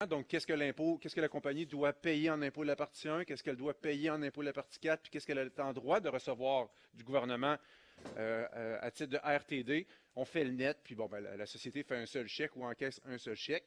Donc, qu'est-ce que la compagnie doit payer en impôt de la partie 1, qu'est-ce qu'elle doit payer en impôt de la partie 4, puis qu'est-ce qu'elle est en droit de recevoir du gouvernement à titre de RTD. On fait le net, puis bon, ben, la société fait un seul chèque ou encaisse un seul chèque.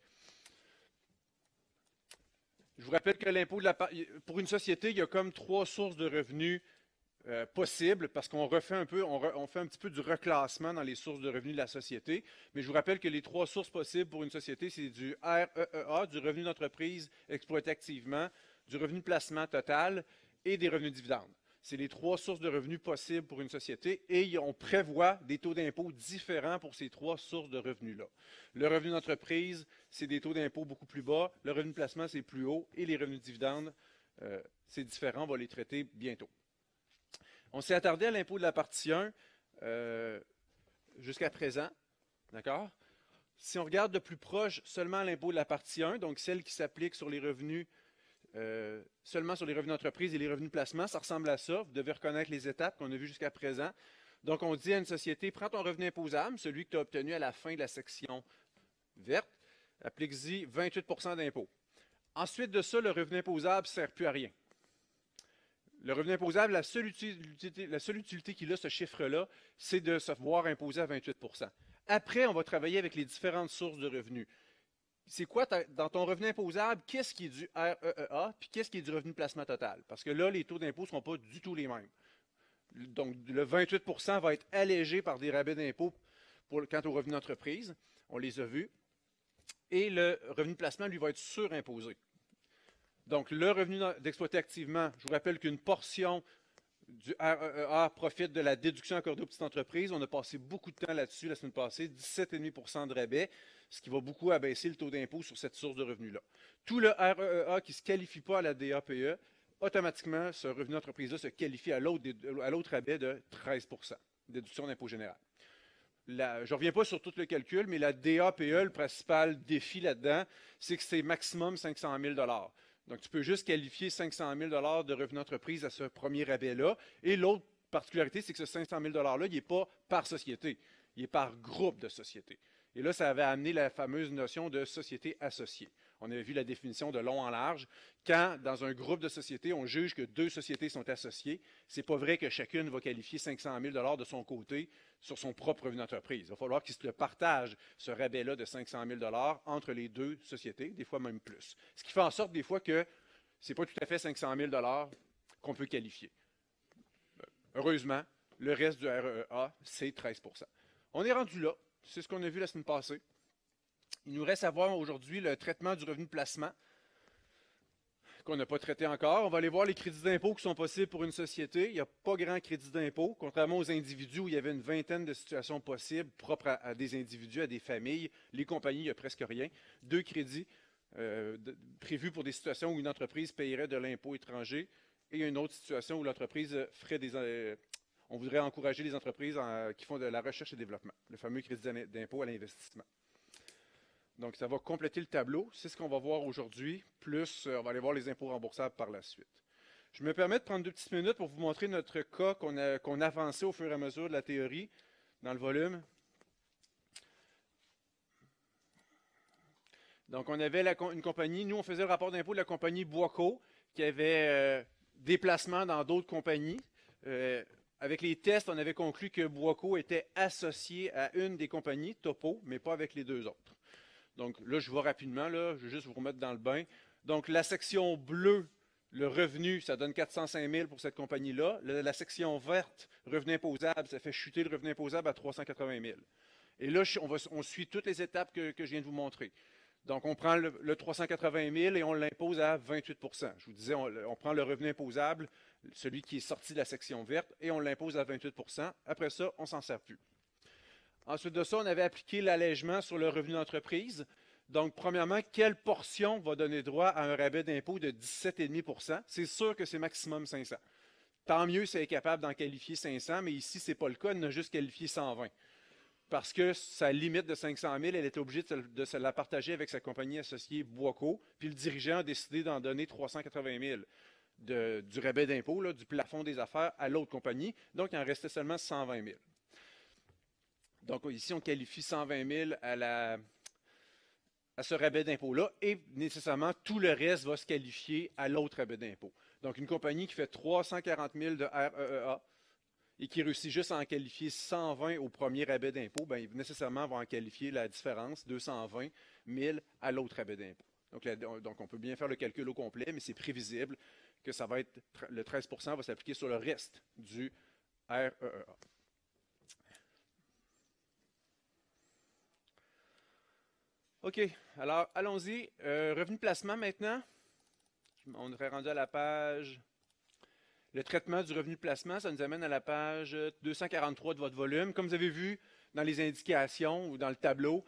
Je vous rappelle que pour une société, il y a comme 3 sources de revenus possibles, parce qu'on refait on fait un petit peu du reclassement dans les sources de revenus de la société. Mais je vous rappelle que les 3 sources possibles pour une société, c'est du REEA, du revenu d'entreprise exploité activement, du revenu de placement total et des revenus dividendes. C'est les 3 sources de revenus possibles pour une société et on prévoit des taux d'impôt différents pour ces 3 sources de revenus-là. Le revenu d'entreprise, c'est des taux d'impôt beaucoup plus bas. Le revenu de placement, c'est plus haut. Et les revenus dividendes, c'est différent. On va les traiter bientôt. On s'est attardé à l'impôt de la partie 1 jusqu'à présent. D'accord? Si on regarde de plus proche seulement l'impôt de la partie 1, donc celle qui s'applique sur les revenus seulement sur les revenus d'entreprise et les revenus de placement, ça ressemble à ça. Vous devez reconnaître les étapes qu'on a vues jusqu'à présent. Donc, on dit à une société, prends ton revenu imposable, celui que tu as obtenu à la fin de la section verte, applique-y 28 % d'impôt. Ensuite de ça, le revenu imposable ne sert plus à rien. Le revenu imposable, la seule utilité qu'il a, ce chiffre-là, c'est de se voir imposer à 28 %. Après, on va travailler avec les différentes sources de revenus. C'est quoi, dans ton revenu imposable, qu'est-ce qui est du REEA, puis qu'est-ce qui est du revenu de placement total? Parce que là, les taux d'impôt ne seront pas du tout les mêmes. Donc, le 28 % va être allégé par des rabais d'impôt quant au revenu d'entreprise. On les a vus. Et le revenu de placement, lui, va être surimposé. Donc, le revenu d'exploiter activement, je vous rappelle qu'une portion du REEA profite de la déduction accordée aux petites entreprises. On a passé beaucoup de temps là-dessus la semaine passée, 17,5 % de rabais, ce qui va beaucoup abaisser le taux d'impôt sur cette source de revenus-là. Tout le REEA qui ne se qualifie pas à la DAPE, automatiquement, ce revenu d'entreprise-là se qualifie à l'autre rabais de 13 % déduction d'impôt général. Je ne reviens pas sur tout le calcul, mais la DAPE, le principal défi là-dedans, c'est que c'est maximum 500 000 $. Donc, tu peux juste qualifier 500 000 $ de revenu d'entreprise à ce premier rabais-là. Et l'autre particularité, c'est que ce 500 000 $-là, il n'est pas par société, il est par groupe de sociétés. Et là, ça avait amené la fameuse notion de société associée. On avait vu la définition de long en large. Quand, dans un groupe de sociétés, on juge que 2 sociétés sont associées, ce n'est pas vrai que chacune va qualifier 500 000 $ de son côté sur son propre revenu d'entreprise. Il va falloir qu'ils se le partagent, ce rabais-là de 500 000 $ entre les 2 sociétés, des fois même plus. Ce qui fait en sorte des fois que ce n'est pas tout à fait 500 000 $ qu'on peut qualifier. Heureusement, le reste du REEA, c'est 13 %. On est rendu là. C'est ce qu'on a vu la semaine passée. Il nous reste à voir aujourd'hui le traitement du revenu de placement qu'on n'a pas traité encore. On va aller voir les crédits d'impôt qui sont possibles pour une société. Il n'y a pas grand crédit d'impôt, contrairement aux individus où il y avait une vingtaine de situations possibles propres à des individus, à des familles. Les compagnies, il n'y a presque rien. 2 crédits prévus pour des situations où une entreprise paierait de l'impôt étranger et une autre situation où l'entreprise ferait on voudrait encourager les entreprises qui font de la recherche et développement, le fameux crédit d'impôt à l'investissement. Donc, ça va compléter le tableau. C'est ce qu'on va voir aujourd'hui, plus on va aller voir les impôts remboursables par la suite. Je me permets de prendre 2 petites minutes pour vous montrer notre cas qu'on avançait au fur et à mesure de la théorie dans le volume. Donc, on avait une compagnie, nous, on faisait le rapport d'impôt de la compagnie Boisco, qui avait des placements dans d'autres compagnies. Avec les tests, on avait conclu que Boisco était associé à une des compagnies, Topo, mais pas avec les 2 autres. Donc là, je vais rapidement, là, je vais juste vous remettre dans le bain. Donc la section bleue, le revenu, ça donne 405 000 pour cette compagnie-là. La section verte, revenu imposable, ça fait chuter le revenu imposable à 380 000. Et là, on suit toutes les étapes que je viens de vous montrer. Donc, on prend le 380 000 et on l'impose à 28 %. Je vous disais, on prend le revenu imposable, celui qui est sorti de la section verte, et on l'impose à 28 %. Après ça, on ne s'en sert plus. Ensuite de ça, on avait appliqué l'allègement sur le revenu d'entreprise. Donc, premièrement, quelle portion va donner droit à un rabais d'impôt de 17,5 %? C'est sûr que c'est maximum 500. Tant mieux si elle est capable d'en qualifier 500, mais ici, ce n'est pas le cas, elle n'a juste qualifié 120. Parce que sa limite de 500 000, elle était obligée de se la partager avec sa compagnie associée Boisco, puis le dirigeant a décidé d'en donner 380 000 du rabais d'impôt, du plafond des affaires, à l'autre compagnie. Donc, il en restait seulement 120 000. Donc, ici, on qualifie 120 000 à ce rabais d'impôt-là et nécessairement tout le reste va se qualifier à l'autre rabais d'impôt. Donc, une compagnie qui fait 340 000 de REEA et qui réussit juste à en qualifier 120 au premier rabais d'impôt, bien, nécessairement va en qualifier la différence, 220 000, à l'autre rabais d'impôt. Donc, on peut bien faire le calcul au complet, mais c'est prévisible que ça va être le 13 % va s'appliquer sur le reste du REEA. OK, alors allons-y. Revenu de placement maintenant. On est rendu à la page. Le traitement du revenu de placement, ça nous amène à la page 243 de votre volume. Comme vous avez vu dans les indications ou dans le tableau,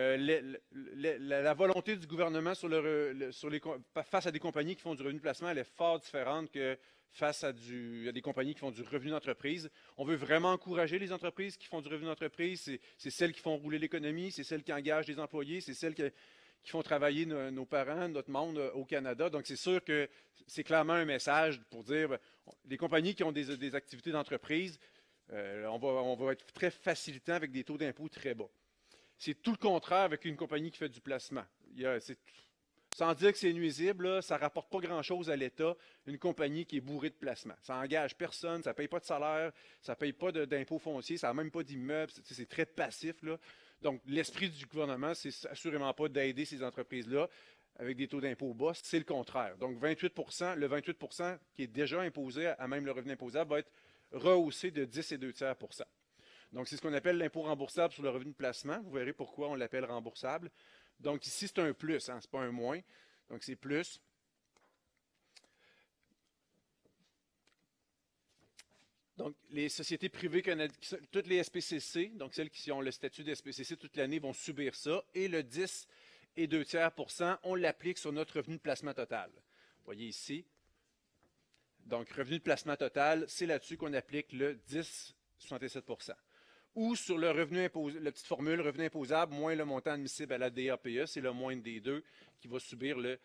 la volonté du gouvernement face à des compagnies qui font du revenu de placement, elle est fort différente que face à des compagnies qui font du revenu d'entreprise. On veut vraiment encourager les entreprises qui font du revenu d'entreprise. C'est celles qui font rouler l'économie, c'est celles qui engagent des employés, c'est celles qui font travailler nos parents, notre monde au Canada. Donc, c'est sûr que c'est clairement un message pour dire, les compagnies qui ont des activités d'entreprise, on va être très facilitant avec des taux d'impôt très bas. C'est tout le contraire avec une compagnie qui fait du placement. Sans dire que c'est nuisible, là, ça ne rapporte pas grand-chose à l'État, une compagnie qui est bourrée de placements. Ça n'engage personne, ça ne paye pas de salaire, ça ne paye pas d'impôts fonciers, ça n'a même pas d'immeubles, c'est très passif, là. Donc, l'esprit du gouvernement, c'est assurément pas d'aider ces entreprises-là avec des taux d'impôt bas, c'est le contraire. Donc, 28 le 28 % qui est déjà imposé à même le revenu imposable va être rehaussé de 10,2%. Donc, c'est ce qu'on appelle l'impôt remboursable sur le revenu de placement. Vous verrez pourquoi on l'appelle remboursable. Donc, ici, c'est un plus, hein, ce n'est pas un moins. Donc, c'est plus. Donc, les sociétés privées canadiennes, toutes les SPCC, donc celles qui ont le statut de SPCC toute l'année, vont subir ça. Et le 10,2%, on l'applique sur notre revenu de placement total. Vous voyez ici. Donc, revenu de placement total, c'est là-dessus qu'on applique le 10,67%. Ou sur le revenu imposable, la petite formule revenu imposable moins le montant admissible à la DAPE, c'est le moindre des deux qui va subir le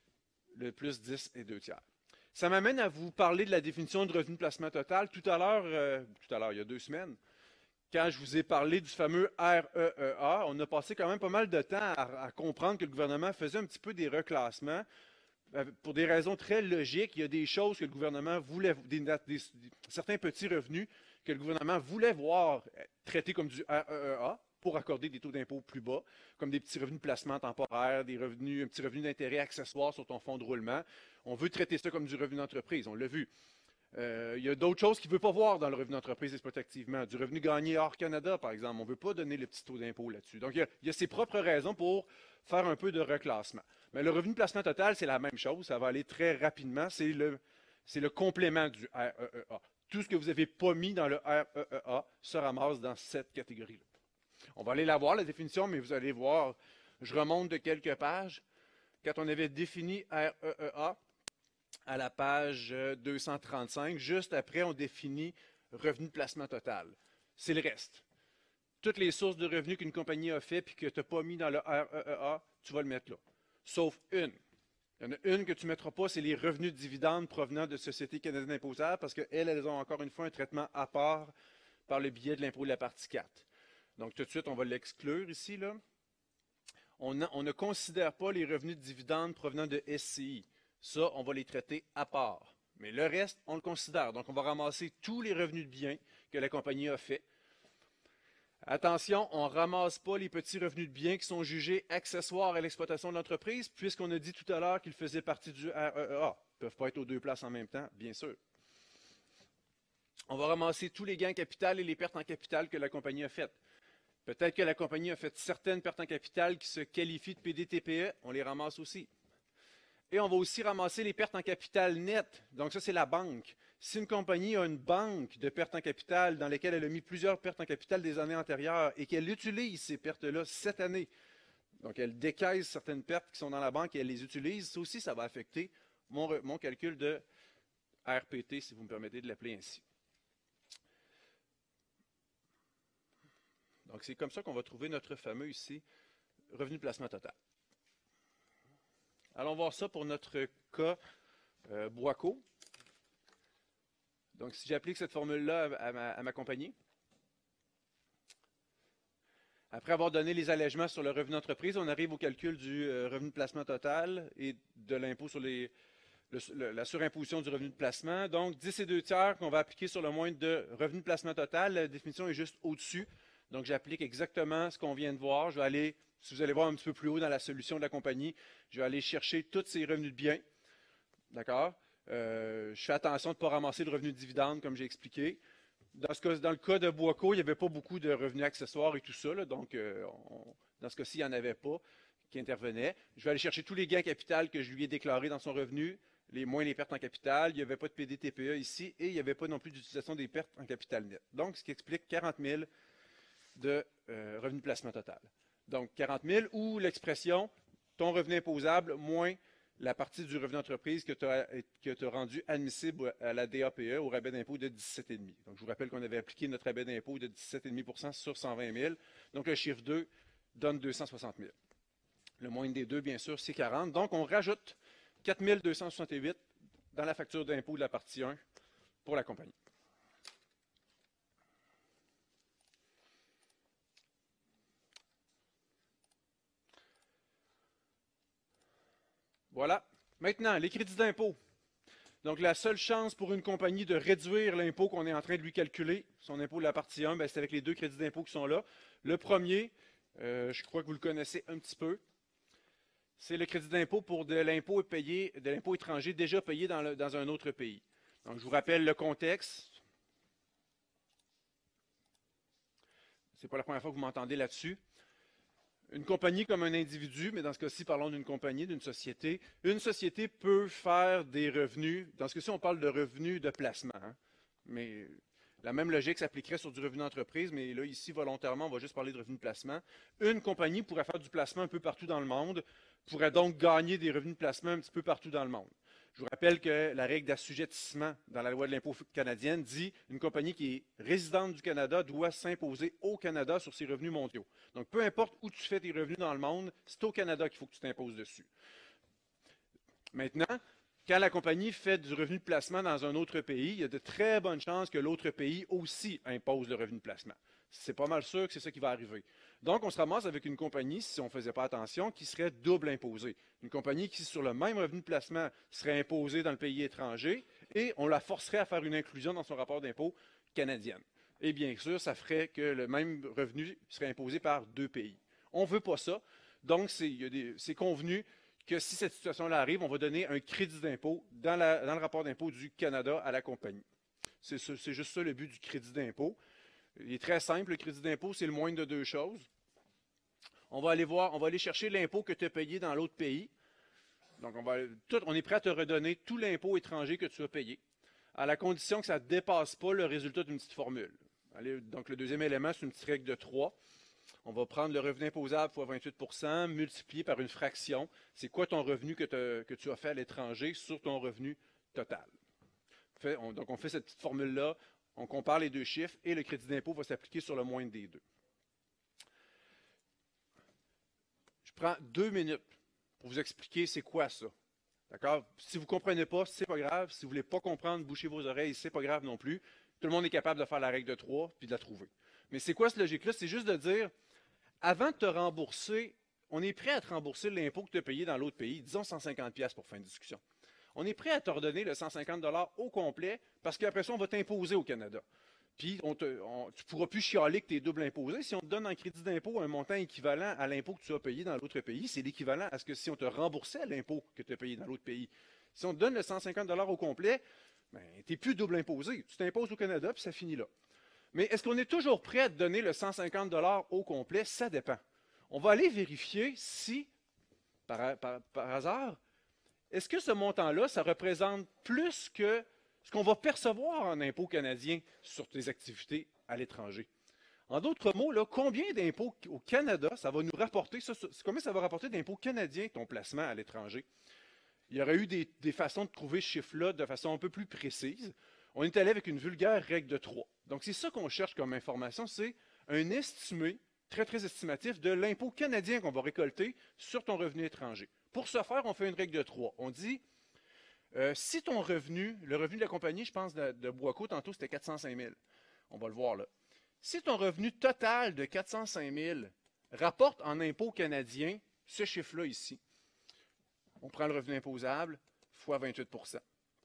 plus 10,2%. Ça m'amène à vous parler de la définition de revenu de placement total. Tout à l'heure, il y a 2 semaines, quand je vous ai parlé du fameux REEA, on a passé quand même pas mal de temps à comprendre que le gouvernement faisait un petit peu des reclassements. Pour des raisons très logiques, il y a des choses que le gouvernement voulait, certains petits revenus que le gouvernement voulait voir traités comme du REEA pour accorder des taux d'impôt plus bas, comme des petits revenus de placement temporaire, un petit revenu d'intérêt accessoire sur ton fonds de roulement. On veut traiter ça comme du revenu d'entreprise, on l'a vu. Il y a d'autres choses qu'il ne veut pas voir dans le revenu d'entreprise exploitativement. Du revenu gagné hors Canada, par exemple. On ne veut pas donner le petit taux d'impôt là-dessus. Donc, il y a ses propres raisons pour faire un peu de reclassement. Mais le revenu de placement total, c'est la même chose. Ça va aller très rapidement. C'est le complément du REEA. Tout ce que vous n'avez pas mis dans le REEA se ramasse dans cette catégorie-là. On va aller la voir, la définition, mais vous allez voir, je remonte de quelques pages. Quand on avait défini REEA, à la page 235, juste après, on définit revenu de placement total. C'est le reste. Toutes les sources de revenus qu'une compagnie a fait et que tu n'as pas mis dans le REEA, tu vas le mettre là. Sauf une. Il y en a une que tu ne mettras pas, c'est les revenus de dividendes provenant de sociétés canadiennes imposables parce qu'elles ont encore une fois un traitement à part par le biais de l'impôt de la partie 4. Donc, tout de suite, on va l'exclure ici, là. On ne considère pas les revenus de dividendes provenant de SCI. Ça, on va les traiter à part. Mais le reste, on le considère. Donc, on va ramasser tous les revenus de biens que la compagnie a fait. Attention, on ne ramasse pas les petits revenus de biens qui sont jugés accessoires à l'exploitation de l'entreprise, puisqu'on a dit tout à l'heure qu'ils faisaient partie du REEA. Ils ne peuvent pas être aux deux places en même temps, bien sûr. On va ramasser tous les gains en capital et les pertes en capital que la compagnie a faites. Peut-être que la compagnie a fait certaines pertes en capital qui se qualifient de PDTPE, on les ramasse aussi. Et on va aussi ramasser les pertes en capital net. Donc ça, c'est la banque. Si une compagnie a une banque de pertes en capital dans laquelle elle a mis plusieurs pertes en capital des années antérieures et qu'elle utilise ces pertes-là cette année, donc elle décaisse certaines pertes qui sont dans la banque et elle les utilise, ça aussi, ça va affecter mon calcul de RPT, si vous me permettez de l'appeler ainsi. Donc c'est comme ça qu'on va trouver notre fameux ici revenu de placement total. Allons voir ça pour notre cas Boisco. Donc, si j'applique cette formule-là à ma compagnie, Après avoir donné les allègements sur le revenu d'entreprise, on arrive au calcul du revenu de placement total et de l'impôt sur la surimposition du revenu de placement. Donc, 10 et 2 tiers qu'on va appliquer sur le moins de revenu de placement total. La définition est juste au-dessus. Donc, j'applique exactement ce qu'on vient de voir. Je vais aller, si vous allez voir un petit peu plus haut dans la solution de la compagnie, je vais aller chercher tous ces revenus de biens. D'accord? Je fais attention de ne pas ramasser le revenu de dividende, comme j'ai expliqué. Dans le cas de Boisco, il n'y avait pas beaucoup de revenus accessoires et tout ça. Là, donc, dans ce cas-ci, il n'y en avait pas qui intervenaient. Je vais aller chercher tous les gains capital que je lui ai déclarés dans son revenu, moins les pertes en capital. Il n'y avait pas de PD-TPE ici et il n'y avait pas non plus d'utilisation des pertes en capital net. Donc, ce qui explique 40 000 de revenu de placement total. Donc, 40 000 ou l'expression ton revenu imposable moins la partie du revenu d'entreprise que tu as rendu admissible à la DAPE, au rabais d'impôt de 17,5. Donc, je vous rappelle qu'on avait appliqué notre rabais d'impôt de 17,5 sur 120 000. Donc, le chiffre 2 donne 260 000. Le moindre des deux, bien sûr, c'est 40. Donc, on rajoute 4 268 dans la facture d'impôt de la partie 1 pour la compagnie. Voilà. Maintenant, les crédits d'impôt. Donc, la seule chance pour une compagnie de réduire l'impôt qu'on est en train de lui calculer, son impôt de la partie 1, c'est avec les deux crédits d'impôt qui sont là. Le premier, je crois que vous le connaissez un petit peu, c'est le crédit d'impôt pour de l'impôt étranger déjà payé dans un autre pays. Donc, je vous rappelle le contexte. Ce n'est pas la première fois que vous m'entendez là-dessus. Une compagnie comme un individu, mais dans ce cas-ci, parlons d'une compagnie, d'une société. Une société peut faire des revenus. Dans ce cas-ci, on parle de revenus de placement. Hein, mais la même logique s'appliquerait sur du revenu d'entreprise, mais là, ici, volontairement, on va juste parler de revenus de placement. Une compagnie pourrait faire du placement un peu partout dans le monde, pourrait donc gagner des revenus de placement un petit peu partout dans le monde. Je vous rappelle que la règle d'assujettissement dans la loi de l'impôt canadienne dit qu'une compagnie qui est résidente du Canada doit s'imposer au Canada sur ses revenus mondiaux. Donc, peu importe où tu fais tes revenus dans le monde, c'est au Canada qu'il faut que tu t'imposes dessus. Maintenant, quand la compagnie fait du revenu de placement dans un autre pays, il y a de très bonnes chances que l'autre pays aussi impose le revenu de placement. C'est pas mal sûr que c'est ça qui va arriver. Donc, on se ramasse avec une compagnie, si on ne faisait pas attention, qui serait double imposée. Une compagnie qui, sur le même revenu de placement, serait imposée dans le pays étranger et on la forcerait à faire une inclusion dans son rapport d'impôt canadienne. Et bien sûr, ça ferait que le même revenu serait imposé par deux pays. On ne veut pas ça. Donc, c'est convenu que si cette situation-là arrive, on va donner un crédit d'impôt dans le rapport d'impôt du Canada à la compagnie. C'est juste ça le but du crédit d'impôt. Il est très simple, le crédit d'impôt, c'est le moindre de deux choses. On va aller chercher l'impôt que tu as payé dans l'autre pays. Donc, on est prêt à te redonner tout l'impôt étranger que tu as payé, à la condition que ça ne dépasse pas le résultat d'une petite formule. Allez, donc, le deuxième élément, c'est une petite règle de 3. On va prendre le revenu imposable fois 28 multiplié par une fraction. C'est quoi ton revenu que tu as fait à l'étranger sur ton revenu total? Donc, on fait cette petite formule-là, on compare les deux chiffres et le crédit d'impôt va s'appliquer sur le moindre des deux. Je prends 2 minutes pour vous expliquer c'est quoi ça. D'accord? Si vous ne comprenez pas, c'est pas grave. Si vous ne voulez pas comprendre, bouchez vos oreilles, c'est pas grave non plus. Tout le monde est capable de faire la règle de 3 puis de la trouver. Mais c'est quoi cette logique-là? C'est juste de dire, avant de te rembourser, on est prêt à te rembourser l'impôt que tu as payé dans l'autre pays, disons 150$ pour fin de discussion. On est prêt à te redonner le 150$ au complet parce qu'après ça, on va t'imposer au Canada. Puis, tu ne pourras plus chialer que tu es double imposé. Si on te donne en crédit d'impôt un montant équivalent à l'impôt que tu as payé dans l'autre pays, c'est l'équivalent à ce que si on te remboursait l'impôt que tu as payé dans l'autre pays. Si on te donne le 150$ au complet, ben, tu n'es plus double imposé. Tu t'imposes au Canada, puis ça finit là. Mais est-ce qu'on est toujours prêt à te donner le 150$ au complet? Ça dépend. On va aller vérifier si, par hasard, est-ce que ce montant-là, ça représente plus que ce qu'on va percevoir en impôts canadiens sur tes activités à l'étranger? En d'autres mots, là, combien d'impôts au Canada ça va nous rapporter? Combien ça va rapporter d'impôts canadiens ton placement à l'étranger? Il y aurait eu des façons de trouver ce chiffre-là de façon un peu plus précise. On est allé avec une vulgaire règle de 3. Donc, c'est ça qu'on cherche comme information, c'est un estimé, très, très estimatif, de l'impôt canadien qu'on va récolter sur ton revenu étranger. Pour ce faire, on fait une règle de 3. On dit, si ton revenu, le revenu de la compagnie, je pense, de Boisco, tantôt, c'était 405 000. On va le voir là. Si ton revenu total de 405 000 rapporte en impôts canadiens ce chiffre-là ici. On prend le revenu imposable fois 28 %.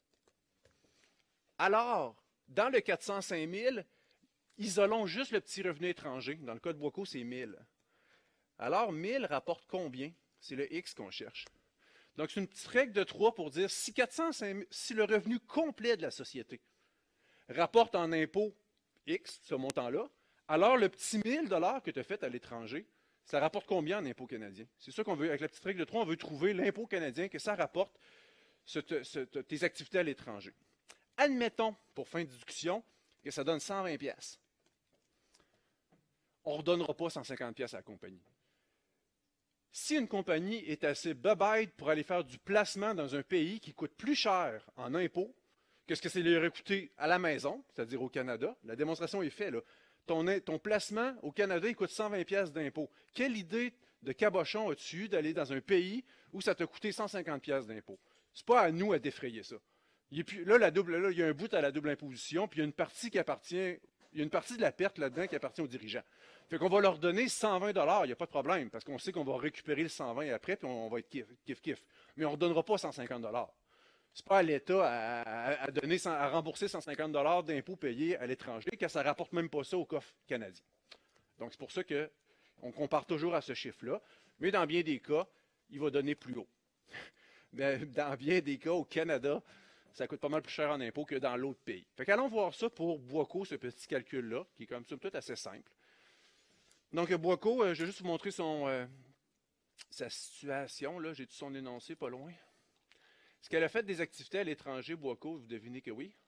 Alors, dans le 405 000, isolons juste le petit revenu étranger. Dans le cas de Boiscos, c'est 1 000. Alors, 1 000 rapporte combien? C'est le X qu'on cherche. Donc, c'est une petite règle de 3 pour dire si le revenu complet de la société rapporte en impôt X, ce montant-là, alors le petit 1 000 que tu as fait à l'étranger, ça rapporte combien en impôt canadien? C'est ça qu'on veut, avec la petite règle de 3, on veut trouver l'impôt canadien que ça rapporte tes activités à l'étranger. Admettons, pour fin de discussion, que ça donne 120 $. On ne redonnera pas 150 $ à la compagnie. Si une compagnie est assez bebête pour aller faire du placement dans un pays qui coûte plus cher en impôts que ce que ça lui aurait coûté à la maison, c'est-à-dire au Canada, la démonstration est faite, là. Ton placement au Canada, il coûte 120 $ d'impôts. Quelle idée de cabochon as-tu eu d'aller dans un pays où ça t'a coûté 150 $ d'impôts? Ce n'est pas à nous à défrayer ça. Il y a un bout à la double imposition, puis il y a une partie de la perte là-dedans qui appartient aux dirigeants. Fait qu'on va leur donner 120 $, il n'y a pas de problème, parce qu'on sait qu'on va récupérer le 120 après, puis on va être kiff. Mais on ne redonnera pas 150 $. Ce n'est pas à l'État à rembourser 150 $ d'impôts payés à l'étranger, car ça ne rapporte même pas ça au coffre canadien. Donc, c'est pour ça qu'on compare toujours à ce chiffre-là, mais dans bien des cas, il va donner plus haut. Dans bien des cas, au Canada, ça coûte pas mal plus cher en impôts que dans l'autre pays. Fait qu'allons voir ça pour Boiscos, ce petit calcul-là, qui est comme ça tout assez simple. Donc, Boiscos, je vais juste vous montrer sa situation. Là, j'ai-tu son énoncé pas loin? Est-ce qu'elle a fait des activités à l'étranger, Boiscos? Vous devinez que oui.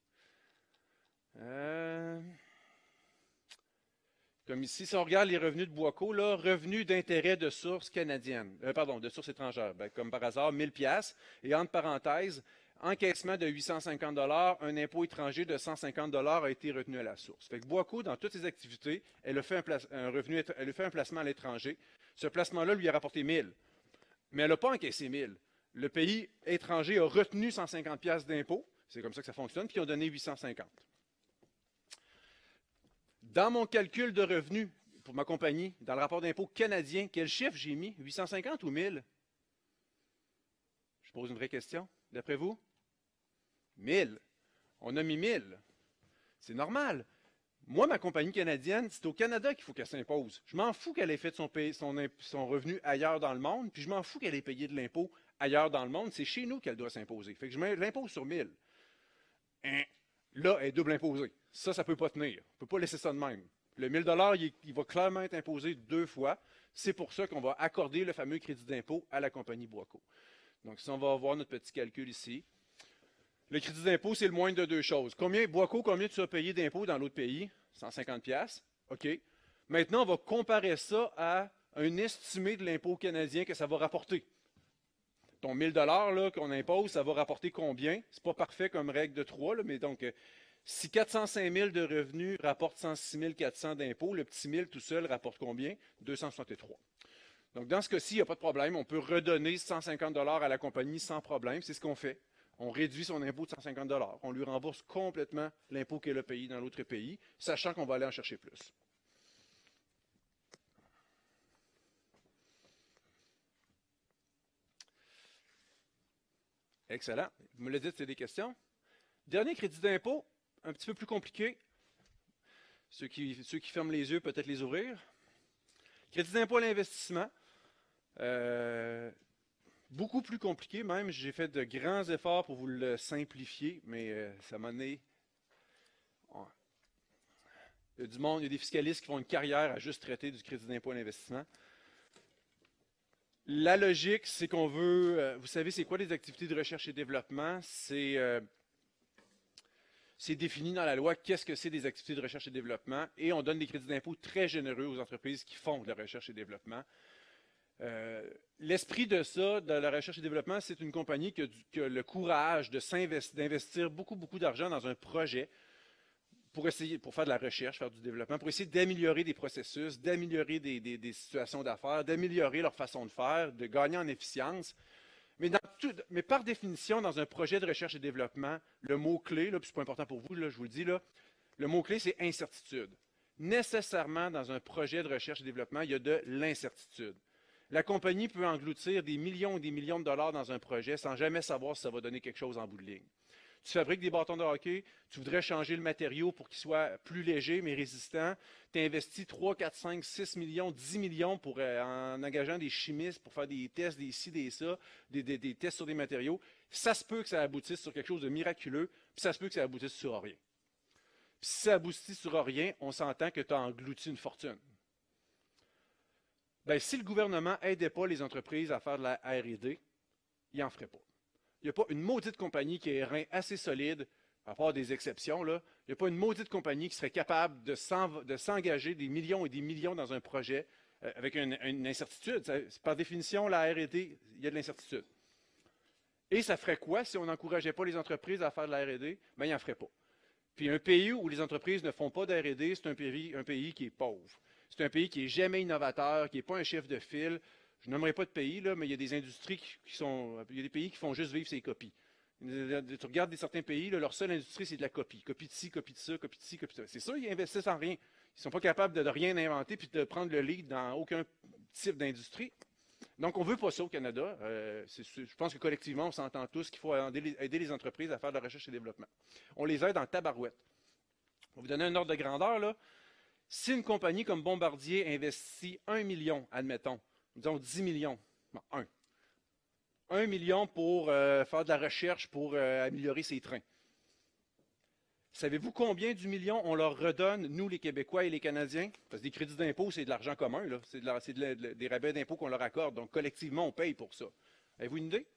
Comme ici, si on regarde les revenus de Boiscos, là, revenus d'intérêt de source canadienne, de source étrangère, comme par hasard, 1 000 $, et entre parenthèses, encaissement de 850 $, un impôt étranger de 150 $ a été retenu à la source. Fait que Boiscos, dans toutes ses activités, elle a fait un placement à l'étranger. Ce placement-là lui a rapporté 1 000. Mais elle n'a pas encaissé 1 000. Le pays étranger a retenu 150 $ d'impôt. C'est comme ça que ça fonctionne, puis ils ont donné 850. Dans mon calcul de revenus pour ma compagnie, dans le rapport d'impôt canadien, quel chiffre j'ai mis? 850 ou 1000? Je pose une vraie question. D'après vous? 1000. On a mis 1000. C'est normal. Moi, ma compagnie canadienne, c'est au Canada qu'il faut qu'elle s'impose. Je m'en fous qu'elle ait fait son revenu ailleurs dans le monde, puis je m'en fous qu'elle ait payé de l'impôt ailleurs dans le monde. C'est chez nous qu'elle doit s'imposer. Fait que je mets l'impôt sur 1000. Là, elle est double imposée. Ça ne peut pas tenir. On ne peut pas laisser ça de même. Le 1 000 $, il va clairement être imposé 2 fois. C'est pour ça qu'on va accorder le fameux crédit d'impôt à la compagnie Boiscos. Donc, si on va voir notre petit calcul ici, le crédit d'impôt, c'est le moindre de deux choses. Boiscos, combien tu as payé d'impôt dans l'autre pays? 150 $. OK. Maintenant, on va comparer ça à un estimé de l'impôt canadien que ça va rapporter. Ton 1 000 $ qu'on impose, ça va rapporter combien? Ce n'est pas parfait comme règle de 3, là, mais donc, si 405 000 de revenus rapporte 106 400 d'impôts, le petit 1000 tout seul rapporte combien? 263. Donc, dans ce cas-ci, il n'y a pas de problème. On peut redonner 150 $ à la compagnie sans problème. C'est ce qu'on fait. On réduit son impôt de 150 $. On lui rembourse complètement l'impôt qu'elle a payé dans l'autre pays, sachant qu'on va aller en chercher plus. Excellent. Vous me le dites, c'est des questions? Dernier crédit d'impôt, un petit peu plus compliqué. Ceux qui ferment les yeux, peut-être les ouvrir. Crédit d'impôt à l'investissement. Beaucoup plus compliqué même. J'ai fait de grands efforts pour vous le simplifier, mais ça m'a donné... Il y a du monde, il y a des fiscalistes qui font une carrière à juste traiter du crédit d'impôt à l'investissement. La logique, c'est qu'on veut... vous savez, c'est quoi les activités de recherche et développement? C'est défini dans la loi qu'est-ce que c'est des activités de recherche et développement, et on donne des crédits d'impôt très généreux aux entreprises qui font de la recherche et développement. L'esprit de ça, de la recherche et développement, c'est une compagnie qui a le courage d'investir beaucoup d'argent dans un projet pour faire de la recherche, faire du développement, pour essayer d'améliorer des processus, d'améliorer des situations d'affaires, d'améliorer leur façon de faire, de gagner en efficience. Mais par définition, dans un projet de recherche et développement, le mot-clé, puis c'est pas important pour vous, là, je vous le dis, là, le mot-clé, c'est incertitude. nécessairement, dans un projet de recherche et développement, il y a de l'incertitude. La compagnie peut engloutir des millions et des millions de dollars dans un projet sans jamais savoir si ça va donner quelque chose en bout de ligne. Tu fabriques des bâtons de hockey, tu voudrais changer le matériau pour qu'il soit plus léger mais résistant. Tu investis 3, 4, 5, 6 millions, 10 millions en engageant des chimistes pour faire des tests, des ci, des ça, des tests sur des matériaux. Ça se peut que ça aboutisse sur quelque chose de miraculeux, puis ça se peut que ça aboutisse sur rien. Puis si ça aboutit sur rien, on s'entend que tu as englouti une fortune. Bien, si le gouvernement n'aidait pas les entreprises à faire de la R&D, il n'en ferait pas. Il n'y a pas une maudite compagnie qui a un rein assez solide, à part des exceptions, là. Il n'y a pas une maudite compagnie qui serait capable de s'engager des millions et des millions dans un projet avec une incertitude. Par définition, la R&D, il y a de l'incertitude. Et ça ferait quoi si on n'encourageait pas les entreprises à faire de la R&D? Bien, il n'en ferait pas. Puis un pays où les entreprises ne font pas d'R&D, c'est un pays qui est pauvre. C'est un pays qui n'est jamais innovateur, qui n'est pas un chef de file. Je n'aimerais pas de pays, là, mais il y a des industries il y a des pays qui font juste vivre ces copies. Tu regardes certains pays, là, leur seule industrie, c'est de la copie. Copie de ci, copie de ça, copie de ci, copie de ça. C'est sûr, ils investissent en rien. Ils ne sont pas capables de rien inventer puis de prendre le lead dans aucun type d'industrie. Donc, on ne veut pas ça au Canada. Je pense que collectivement, on s'entend tous qu'il faut aider les entreprises à faire de la recherche et développement. On les aide en tabarouette. On va vous donner un ordre de grandeur, là. Si une compagnie comme Bombardier investit 1 million, admettons, disons 10 millions, non, 1 million pour faire de la recherche pour améliorer ses trains. Savez-vous combien du million on leur redonne, nous les Québécois et les Canadiens? Parce que des crédits d'impôt, c'est de l'argent commun, c'est des rabais d'impôt qu'on leur accorde. Donc, collectivement, on paye pour ça. Avez-vous une idée?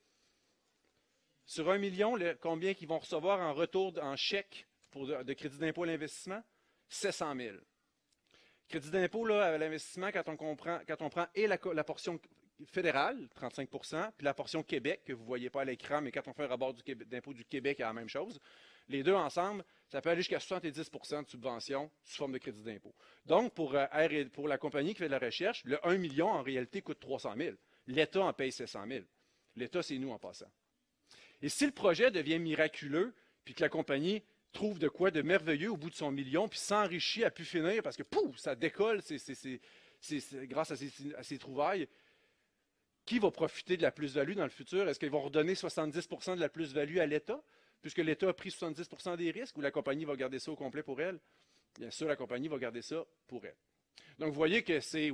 Sur 1 million, combien ils vont recevoir en retour en chèque de crédit d'impôt à l'investissement? 700 000. Crédit d'impôt à l'investissement, quand on prend et la portion fédérale, 35 %, puis la portion Québec, que vous ne voyez pas à l'écran, mais quand on fait un rapport d'impôt du Québec, c'est la même chose. Les deux ensemble, ça peut aller jusqu'à 70 % de subvention sous forme de crédit d'impôt. Donc, pour la compagnie qui fait de la recherche, le 1 million, en réalité, coûte 300 000. L'État en paye 700 000. L'État, c'est nous en passant. Et si le projet devient miraculeux, puis que la compagnie trouve de quoi de merveilleux au bout de son million, puis s'enrichit à pu finir, parce que pouf, ça décolle grâce à ces trouvailles, qui va profiter de la plus-value dans le futur? Est-ce qu'ils vont redonner 70 % de la plus-value à l'État, puisque l'État a pris 70 % des risques, ou la compagnie va garder ça au complet pour elle? Bien sûr, la compagnie va garder ça pour elle. Donc, vous voyez que c'est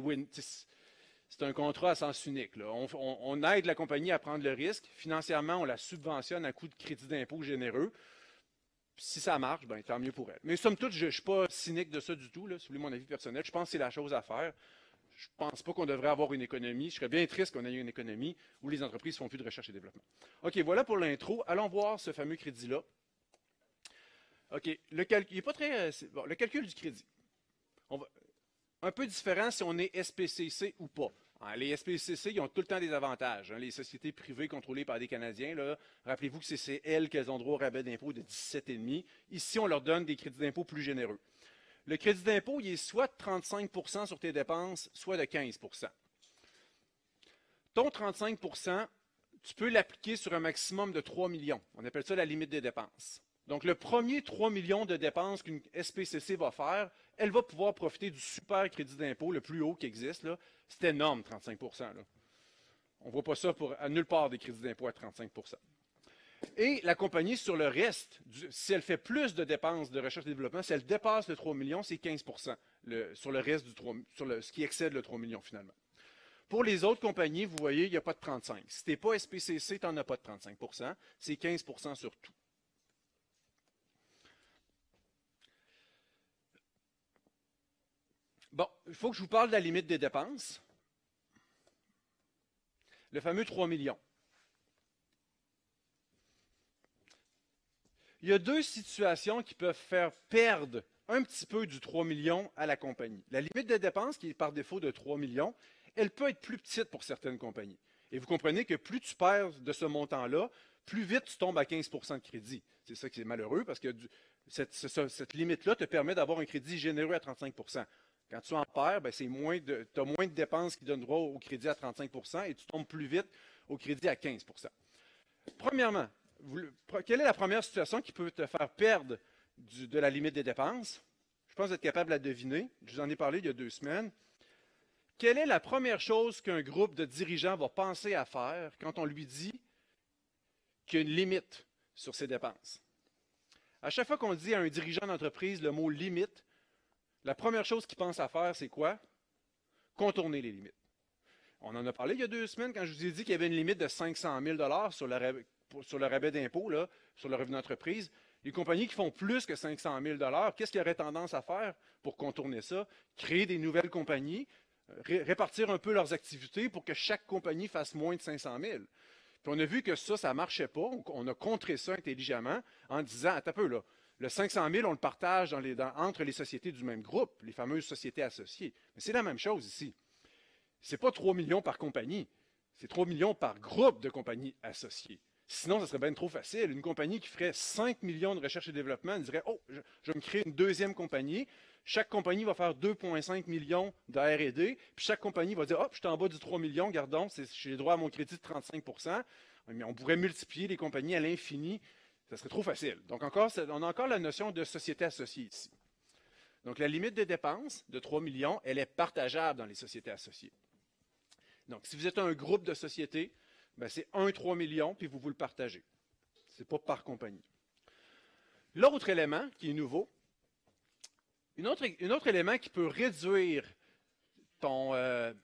un contrat à sens unique, là. On aide la compagnie à prendre le risque. Financièrement, on la subventionne à coût de crédit d'impôt généreux. Si ça marche, ben, tant mieux pour elle. Mais somme toute, je ne suis pas cynique de ça du tout, là, si vous voulez mon avis personnel. Je pense que c'est la chose à faire. Je ne pense pas qu'on devrait avoir une économie. Je serais bien triste qu'on ait une économie où les entreprises ne font plus de recherche et développement. OK, voilà pour l'intro. Allons voir ce fameux crédit-là. OK, le calcul du crédit. Un peu différent si on est SPCC ou pas. Les SPCC, ils ont tout le temps des avantages. Les sociétés privées contrôlées par des Canadiens, rappelez-vous que c'est elles qu'elles ont droit au rabais d'impôt de 17,5. Ici, on leur donne des crédits d'impôt plus généreux. Le crédit d'impôt, il est soit de 35 % sur tes dépenses, soit de 15 %. Ton 35 %, tu peux l'appliquer sur un maximum de 3 millions. On appelle ça la limite des dépenses. Donc, le premier 3 millions de dépenses qu'une SPCC va faire, elle va pouvoir profiter du super crédit d'impôt, le plus haut qui existe. C'est énorme, 35 %. On ne voit pas ça à nulle part des crédits d'impôt à 35 %. Et la compagnie, sur le reste, si elle fait plus de dépenses de recherche et développement, si elle dépasse le 3 millions, c'est 15 % sur le reste ce qui excède le 3 millions finalement. Pour les autres compagnies, vous voyez, il n'y a pas de 35. Si tu n'es pas SPCC, tu n'en as pas de 35 %. C'est 15 % sur tout. Bon, il faut que je vous parle de la limite des dépenses. Le fameux 3 millions. Il y a deux situations qui peuvent faire perdre un petit peu du 3 millions à la compagnie. La limite des dépenses, qui est par défaut de 3 millions, elle peut être plus petite pour certaines compagnies. Et vous comprenez que plus tu perds de ce montant-là, plus vite tu tombes à 15 % de crédit. C'est ça qui est malheureux, parce que cette limite-là te permet d'avoir un crédit généreux à 35 %. Quand tu en perds, ben tu as moins de dépenses qui donnent droit au crédit à 35 % et tu tombes plus vite au crédit à 15 %. Premièrement, quelle est la première situation qui peut te faire perdre de la limite des dépenses? je pense être capable de la deviner. Je vous en ai parlé il y a 2 semaines. Quelle est la première chose qu'un groupe de dirigeants va penser à faire quand on lui dit qu'il y a une limite sur ses dépenses? À chaque fois qu'on dit à un dirigeant d'entreprise le mot limite, la première chose qu'il pense à faire, c'est quoi? Contourner les limites. On en a parlé il y a 2 semaines quand je vous ai dit qu'il y avait une limite de 500 000 sur le rabais d'impôt, sur le revenu d'entreprise. Les compagnies qui font plus que 500 000 qu'est-ce qu'ils auraient tendance à faire pour contourner ça? Créer des nouvelles compagnies, répartir un peu leurs activités pour que chaque compagnie fasse moins de 500 000. Puis on a vu que ça ne marchait pas. On a contré ça intelligemment en disant, attends un peu là, le 500 000, on le partage entre les sociétés du même groupe, les fameuses sociétés associées. Mais c'est la même chose ici. Ce n'est pas 3 millions par compagnie, c'est 3 millions par groupe de compagnies associées. Sinon, ça serait bien trop facile. Une compagnie qui ferait 5 millions de recherche et développement dirait, oh, je vais me créer une deuxième compagnie. Chaque compagnie va faire 2,5 millions de R&D, puis chaque compagnie va dire, oh, je suis en bas du 3 millions, gardons, j'ai droit à mon crédit de 35 %. Mais on pourrait multiplier les compagnies à l'infini. Ça serait trop facile. Donc, on a encore la notion de société associée ici. Donc, la limite de dépenses de 3 millions, elle est partageable dans les sociétés associées. Donc, si vous êtes un groupe de sociétés, c'est 3 millions, puis vous le partagez. Ce n'est pas par compagnie. L'autre élément qui est nouveau, un autre élément qui peut réduire ton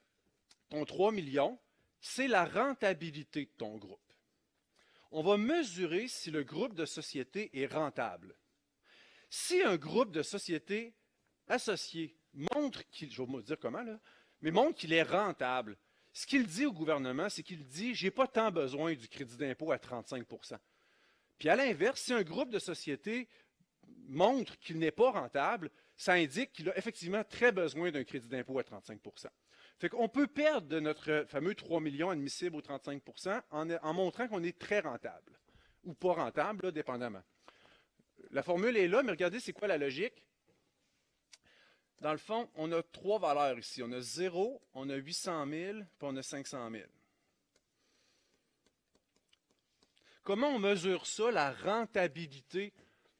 3 millions, c'est la rentabilité de ton groupe. On va mesurer si le groupe de sociétés est rentable. Si un groupe de sociétés associées montre qu'il, je vais vous dire comment là, mais montre qu'il est rentable, ce qu'il dit au gouvernement, c'est qu'il dit, j'ai pas tant besoin du crédit d'impôt à 35 %. Puis à l'inverse, si un groupe de sociétés montre qu'il n'est pas rentable, ça indique qu'il a effectivement très besoin d'un crédit d'impôt à 35 %. Fait qu'on peut perdre de notre fameux 3 millions admissibles aux 35 % en montrant qu'on est très rentable ou pas rentable, là, dépendamment. La formule est là, mais regardez, c'est quoi la logique? Dans le fond, on a 3 valeurs ici. On a 0, on a 800 000, puis on a 500 000. Comment on mesure ça, la rentabilité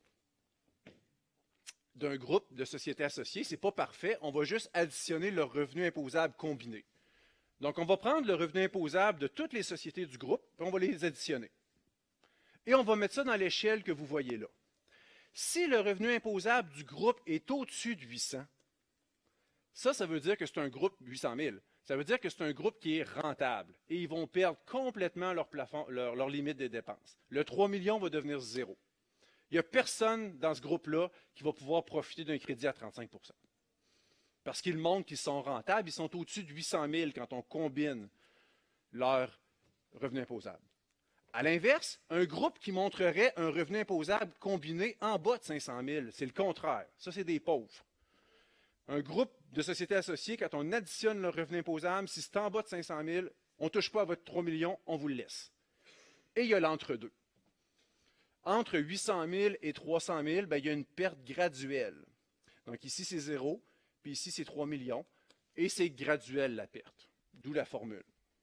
d'un groupe de sociétés associées? Ce n'est pas parfait. On va juste additionner le revenu imposable combiné. Donc, on va prendre le revenu imposable de toutes les sociétés du groupe, puis on va les additionner. Et on va mettre ça dans l'échelle que vous voyez là. Si le revenu imposable du groupe est au-dessus de 800, ça veut dire que c'est un groupe 800 000. Ça veut dire que c'est un groupe qui est rentable. Et ils vont perdre complètement leur plafond, leur limite des dépenses. Le 3 millions va devenir 0. Il n'y a personne dans ce groupe-là qui va pouvoir profiter d'un crédit à 35 %. Parce qu'ils montrent qu'ils sont rentables, ils sont au-dessus de 800 000 quand on combine leur revenu imposable. À l'inverse, un groupe qui montrerait un revenu imposable combiné en bas de 500 000, c'est le contraire. Ça, c'est des pauvres. Un groupe de sociétés associées, quand on additionne leur revenu imposable, si c'est en bas de 500 000, on ne touche pas à votre 3 millions, on vous le laisse. Et il y a l'entre-deux. Entre 800 000 et 300 000, il y a une perte graduelle. Donc ici, c'est 0, puis ici, c'est 3 millions, et c'est graduel la perte, d'où la formule.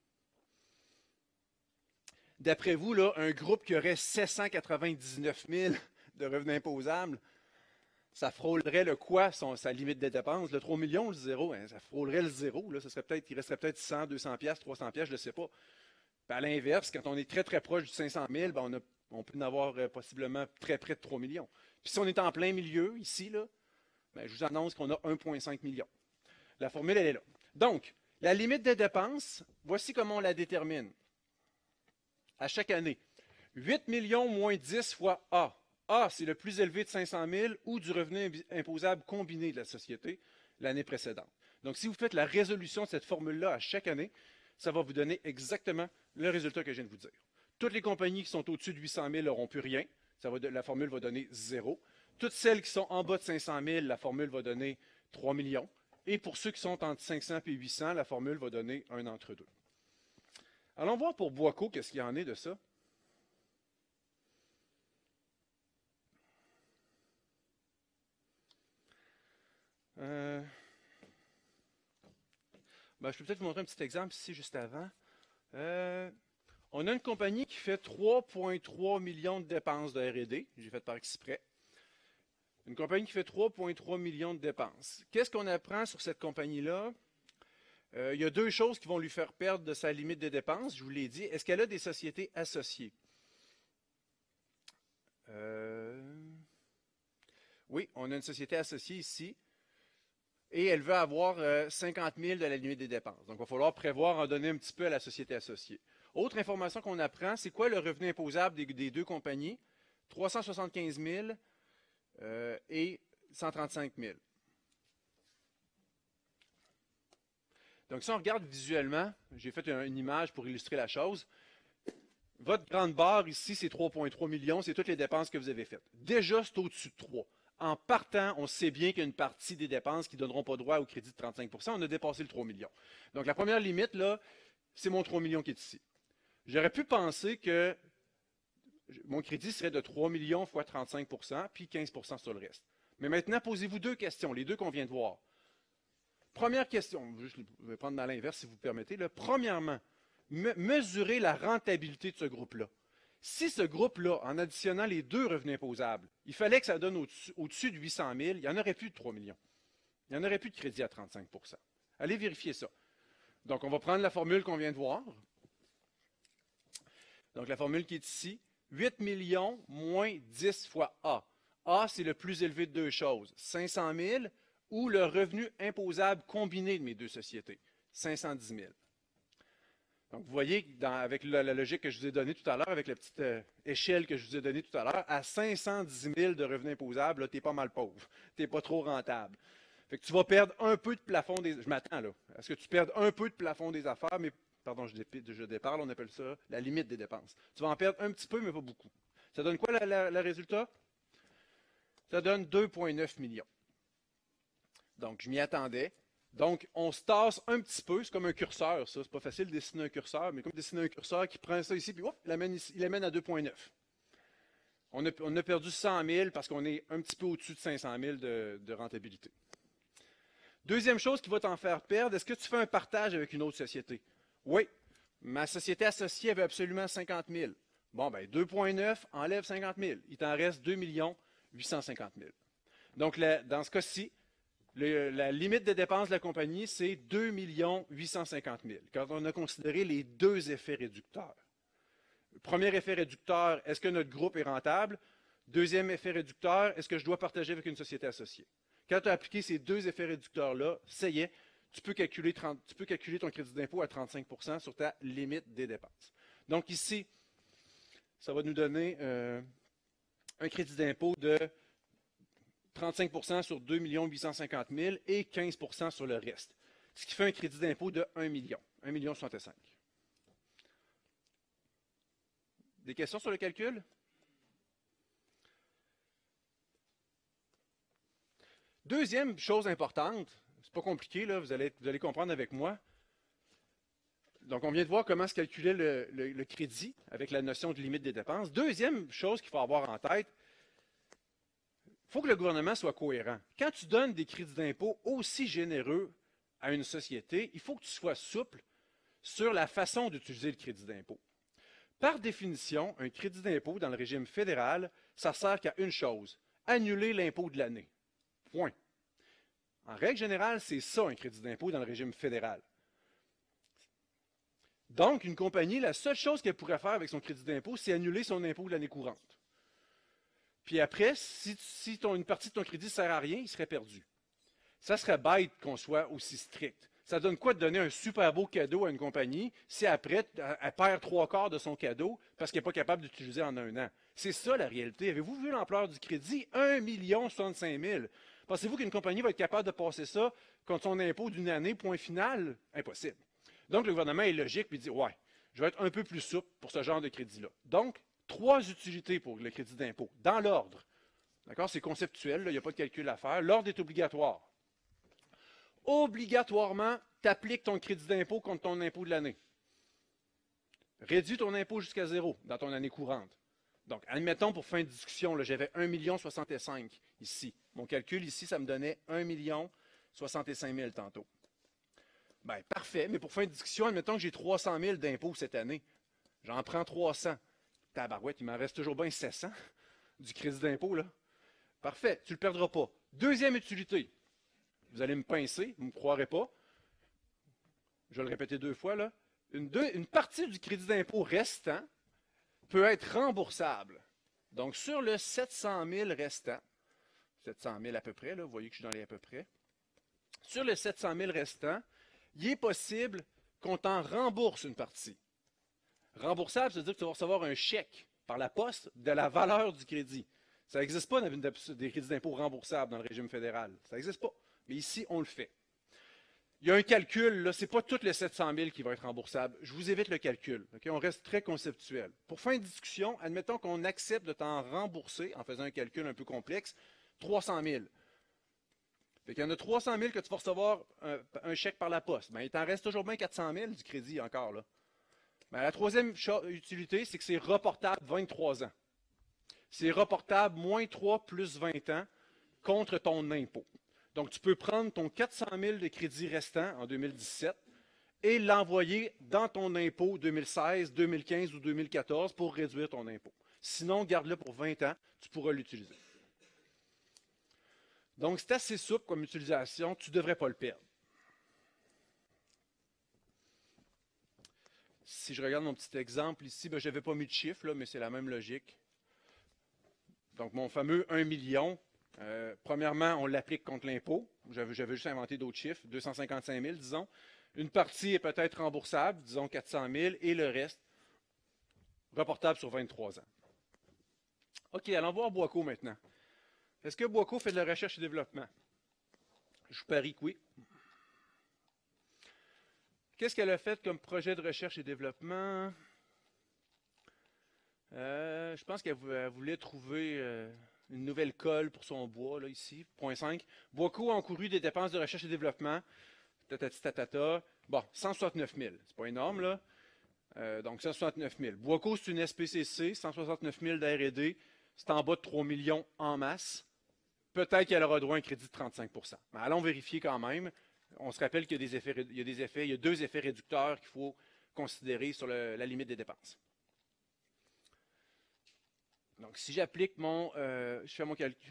D'après vous, là, un groupe qui aurait 799 000 de revenus imposables, ça frôlerait le quoi, sa limite de dépenses? Le 3 millions, le 0, hein, ça frôlerait le 0. Là, il resterait peut-être 100, 200 pièces, 300 pièces, je ne sais pas. Puis à l'inverse, quand on est très, très proche du 500 000, on peut en avoir possiblement très près de 3 millions. Puis si on est en plein milieu, ici, là, je vous annonce qu'on a 1,5 million. La formule, elle est là. Donc, la limite des dépenses, voici comment on la détermine. À chaque année, 8 millions moins 10 fois A. A, c'est le plus élevé de 500 000 ou du revenu imposable combiné de la société l'année précédente. Donc, si vous faites la résolution de cette formule-là à chaque année, ça va vous donner exactement le résultat que je viens de vous dire. Toutes les compagnies qui sont au-dessus de 800 000 n'auront plus rien. La formule va donner 0. Toutes celles qui sont en bas de 500 000, la formule va donner 3 millions. Et pour ceux qui sont entre 500 et 800, la formule va donner un entre-deux. Allons voir pour Boico, qu'est-ce qu'il y en est de ça. Je peux peut-être vous montrer un petit exemple ici juste avant. On a une compagnie qui fait 3,3 millions de dépenses de R&D. J'ai fait par exprès. Une compagnie qui fait 3,3 millions de dépenses. Qu'est-ce qu'on apprend sur cette compagnie-là? Il y a deux choses qui vont lui faire perdre de sa limite de dépenses, je vous l'ai dit. Est-ce qu'elle a des sociétés associées? Oui, on a une société associée ici. Et elle veut avoir 50 000 de la limite des dépenses. Donc, il va falloir prévoir en donner un petit peu à la société associée. Autre information qu'on apprend, c'est quoi le revenu imposable des deux compagnies? 375 000 et 135 000. Donc, si on regarde visuellement, j'ai fait une image pour illustrer la chose. Votre grande barre ici, c'est 3,3 millions, c'est toutes les dépenses que vous avez faites. Déjà, c'est au-dessus de 3. En partant, on sait bien qu'il y a une partie des dépenses qui ne donneront pas droit au crédit de 35 %. On a dépassé le 3 millions. Donc, la première limite, là, c'est mon 3 millions qui est ici. J'aurais pu penser que mon crédit serait de 3 millions fois 35 %, puis 15 % sur le reste. Mais maintenant, posez-vous deux questions, les deux qu'on vient de voir. Première question, je vais prendre à l'inverse si vous permettez. Là. Premièrement, mesurer la rentabilité de ce groupe-là. Si ce groupe-là, en additionnant les deux revenus imposables, il fallait que ça donne au-dessus de 800 000, il n'y en aurait plus de 3 millions. Il n'y en aurait plus de crédit à 35 %. Allez vérifier ça. Donc, on va prendre la formule qu'on vient de voir. Donc, la formule qui est ici, 8 millions moins 10 fois A. A, c'est le plus élevé de deux choses, 500 000 ou le revenu imposable combiné de mes deux sociétés, 510 000. Donc, vous voyez, avec la logique que je vous ai donnée tout à l'heure, avec la petite échelle que je vous ai donnée tout à l'heure, à 510 000 de revenus imposables, tu n'es pas mal pauvre. Tu n'es pas trop rentable. Fait que tu vas perdre un peu de plafond des... Je m'attends là. À ce que tu perdes un peu de plafond des affaires, mais... Pardon, je déparle, on appelle ça la limite des dépenses. Tu vas en perdre un petit peu, mais pas beaucoup. Ça donne quoi le résultat? Ça donne 2,9 millions. Donc, je m'y attendais. Donc, on se tasse un petit peu. C'est comme un curseur, ça. C'est pas facile de dessiner un curseur, mais comme dessiner un curseur qui prend ça ici, puis hop, il l'amène à 2,9. On a perdu 100 000 parce qu'on est un petit peu au-dessus de 500 000 de rentabilité. Deuxième chose qui va t'en faire perdre, est-ce que tu fais un partage avec une autre société? Oui. Ma société associée avait absolument 50 000. Bon, ben 2,9 enlève 50 000. Il t'en reste 2 850 000. Donc, dans ce cas-ci, la limite de dépenses de la compagnie, c'est 2 850 000, quand on a considéré les deux effets réducteurs. Premier effet réducteur, est-ce que notre groupe est rentable? Deuxième effet réducteur, est-ce que je dois partager avec une société associée? Quand tu as appliqué ces deux effets réducteurs-là, ça y est, tu peux calculer ton crédit d'impôt à 35 % sur ta limite des dépenses. Donc ici, ça va nous donner un crédit d'impôt de 35 % sur 2 850 000 et 15 % sur le reste. Ce qui fait un crédit d'impôt de 1 million, 1 million 65. Des questions sur le calcul? Deuxième chose importante, c'est pas compliqué, là, vous allez comprendre avec moi. Donc, on vient de voir comment se calculait le crédit avec la notion de limite des dépenses. Deuxième chose qu'il faut avoir en tête, il faut que le gouvernement soit cohérent. Quand tu donnes des crédits d'impôt aussi généreux à une société, il faut que tu sois souple sur la façon d'utiliser le crédit d'impôt. Par définition, un crédit d'impôt dans le régime fédéral, ça ne sert qu'à une chose, annuler l'impôt de l'année. Point. En règle générale, c'est ça un crédit d'impôt dans le régime fédéral. Donc, une compagnie, la seule chose qu'elle pourrait faire avec son crédit d'impôt, c'est annuler son impôt de l'année courante. Puis après, si une partie de ton crédit ne sert à rien, il serait perdu. Ça serait bête qu'on soit aussi strict. Ça donne quoi de donner un super beau cadeau à une compagnie si après, elle perd 3/4 de son cadeau parce qu'elle n'est pas capable d'utiliser en un an? C'est ça la réalité. Avez-vous vu l'ampleur du crédit? 1 065 000. Pensez-vous qu'une compagnie va être capable de passer ça contre son impôt d'une année, point final? Impossible. Donc, le gouvernement est logique et dit, ouais, je vais être un peu plus souple pour ce genre de crédit-là. Donc, 3 utilités pour le crédit d'impôt, dans l'ordre. D'accord? C'est conceptuel, il n'y a pas de calcul à faire. L'ordre est obligatoire. Obligatoirement, tu appliques ton crédit d'impôt contre ton impôt de l'année. Réduis ton impôt jusqu'à 0 dans ton année courante. Donc, admettons, pour fin de discussion, j'avais 1 65 000 ici. Mon calcul ici, ça me donnait 1 65 000 tantôt. Bien, parfait, mais pour fin de discussion, admettons que j'ai 300 000 d'impôts cette année. J'en prends 300. Tabarouette, il m'en reste toujours bien 700 du crédit d'impôt, là. Parfait, tu ne le perdras pas. Deuxième utilité. Vous allez me pincer, vous ne me croirez pas. Je vais le répéter 2 fois, là. Une partie du crédit d'impôt restant peut être remboursable. Donc, sur le 700 000 restant, 700 000 à peu près, là, vous voyez que je suis dans les à peu près. Sur le 700 000 restant, il est possible qu'on t'en rembourse une partie. Remboursable, ça veut dire que tu vas recevoir un chèque par la poste de la valeur du crédit. Ça n'existe pas des crédits d'impôt remboursables dans le régime fédéral. Ça n'existe pas. Mais ici, on le fait. Il y a un calcul, ce n'est pas tout le 700 000 qui va être remboursable. Je vous évite le calcul. Okay? On reste très conceptuel. Pour fin de discussion, admettons qu'on accepte de t'en rembourser, en faisant un calcul un peu complexe, 300 000. Il y en a 300 000 que tu vas recevoir un chèque par la poste. Ben, il t'en reste toujours bien 400 000 du crédit encore, là. Ben, la troisième utilité, c'est que c'est reportable 23 ans. C'est reportable moins 3 plus 20 ans contre ton impôt. Donc, tu peux prendre ton 400 000 de crédit restant en 2017 et l'envoyer dans ton impôt 2016, 2015 ou 2014 pour réduire ton impôt. Sinon, garde-le pour 20 ans, tu pourras l'utiliser. Donc, c'est assez souple comme utilisation, tu ne devrais pas le perdre. Si je regarde mon petit exemple ici, ben, je n'avais pas mis de chiffre, là, mais c'est la même logique. Donc, mon fameux 1 million, premièrement, on l'applique contre l'impôt. J'avais juste inventé d'autres chiffres, 255 000, disons. Une partie est peut-être remboursable, disons 400 000, et le reste, reportable sur 23 ans. OK, allons voir Boico maintenant. Est-ce que Boico fait de la recherche et développement? Je parie que oui. Qu'est-ce qu'elle a fait comme projet de recherche et développement? Je pense qu'elle voulait trouver une nouvelle colle pour son bois, là, ici. Point 5. Boico a encouru des dépenses de recherche et développement. Bon, 169 000. C'est pas énorme, là. Donc, 169 000. Boico, c'est une SPCC, 169 000 d'R&D. C'est en bas de 3 millions en masse. Peut-être qu'elle aura droit à un crédit de 35 %. Mais allons vérifier quand même. On se rappelle qu'il y a 2 effets réducteurs qu'il faut considérer sur la limite des dépenses. Donc, si j'applique je fais mon calcul.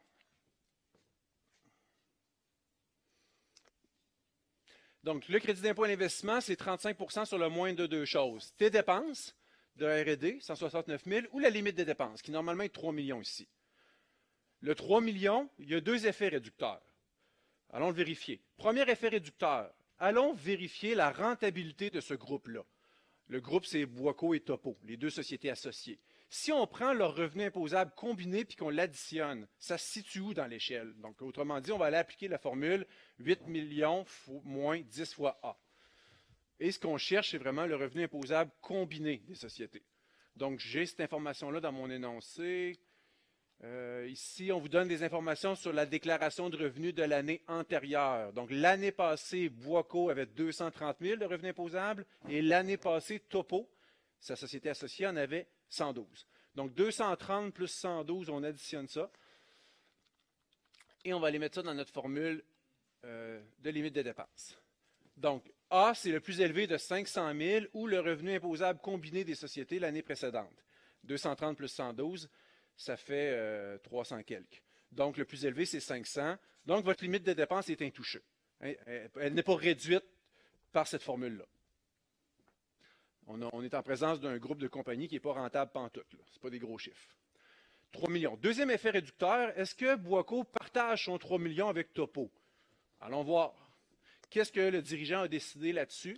Donc, le crédit d'impôt à l'investissement, c'est 35 % sur le moindre de 2 choses. Tes dépenses de R&D, 169 000, ou la limite des dépenses, qui normalement est 3 millions ici. Le 3 millions, il y a 2 effets réducteurs. Allons le vérifier. Premier effet réducteur, allons vérifier la rentabilité de ce groupe-là. Le groupe, c'est Boico et Topo, les 2 sociétés associées. Si on prend leur revenu imposable combiné puis qu'on l'additionne, ça se situe où dans l'échelle? Donc, autrement dit, on va aller appliquer la formule 8 millions moins 10 fois A. Et ce qu'on cherche, c'est vraiment le revenu imposable combiné des sociétés. Donc, j'ai cette information-là dans mon énoncé. Ici, on vous donne des informations sur la déclaration de revenus de l'année antérieure. Donc, l'année passée, Boico avait 230 000 de revenus imposables et l'année passée, Topo, sa société associée, en avait 112. Donc, 230 plus 112, on additionne ça. Et on va aller mettre ça dans notre formule de limite des dépenses. Donc, A, c'est le plus élevé de 500 000 ou le revenu imposable combiné des sociétés l'année précédente. 230 plus 112, ça fait 300 quelques. Donc, le plus élevé, c'est 500. Donc, votre limite de dépenses est intouchée. Elle n'est pas réduite par cette formule-là. On est en présence d'un groupe de compagnies qui n'est pas rentable pantoute. Ce n'est pas des gros chiffres. 3 millions. Deuxième effet réducteur, est-ce que Boico partage son 3 millions avec Topo? Allons voir. Qu'est-ce que le dirigeant a décidé là-dessus?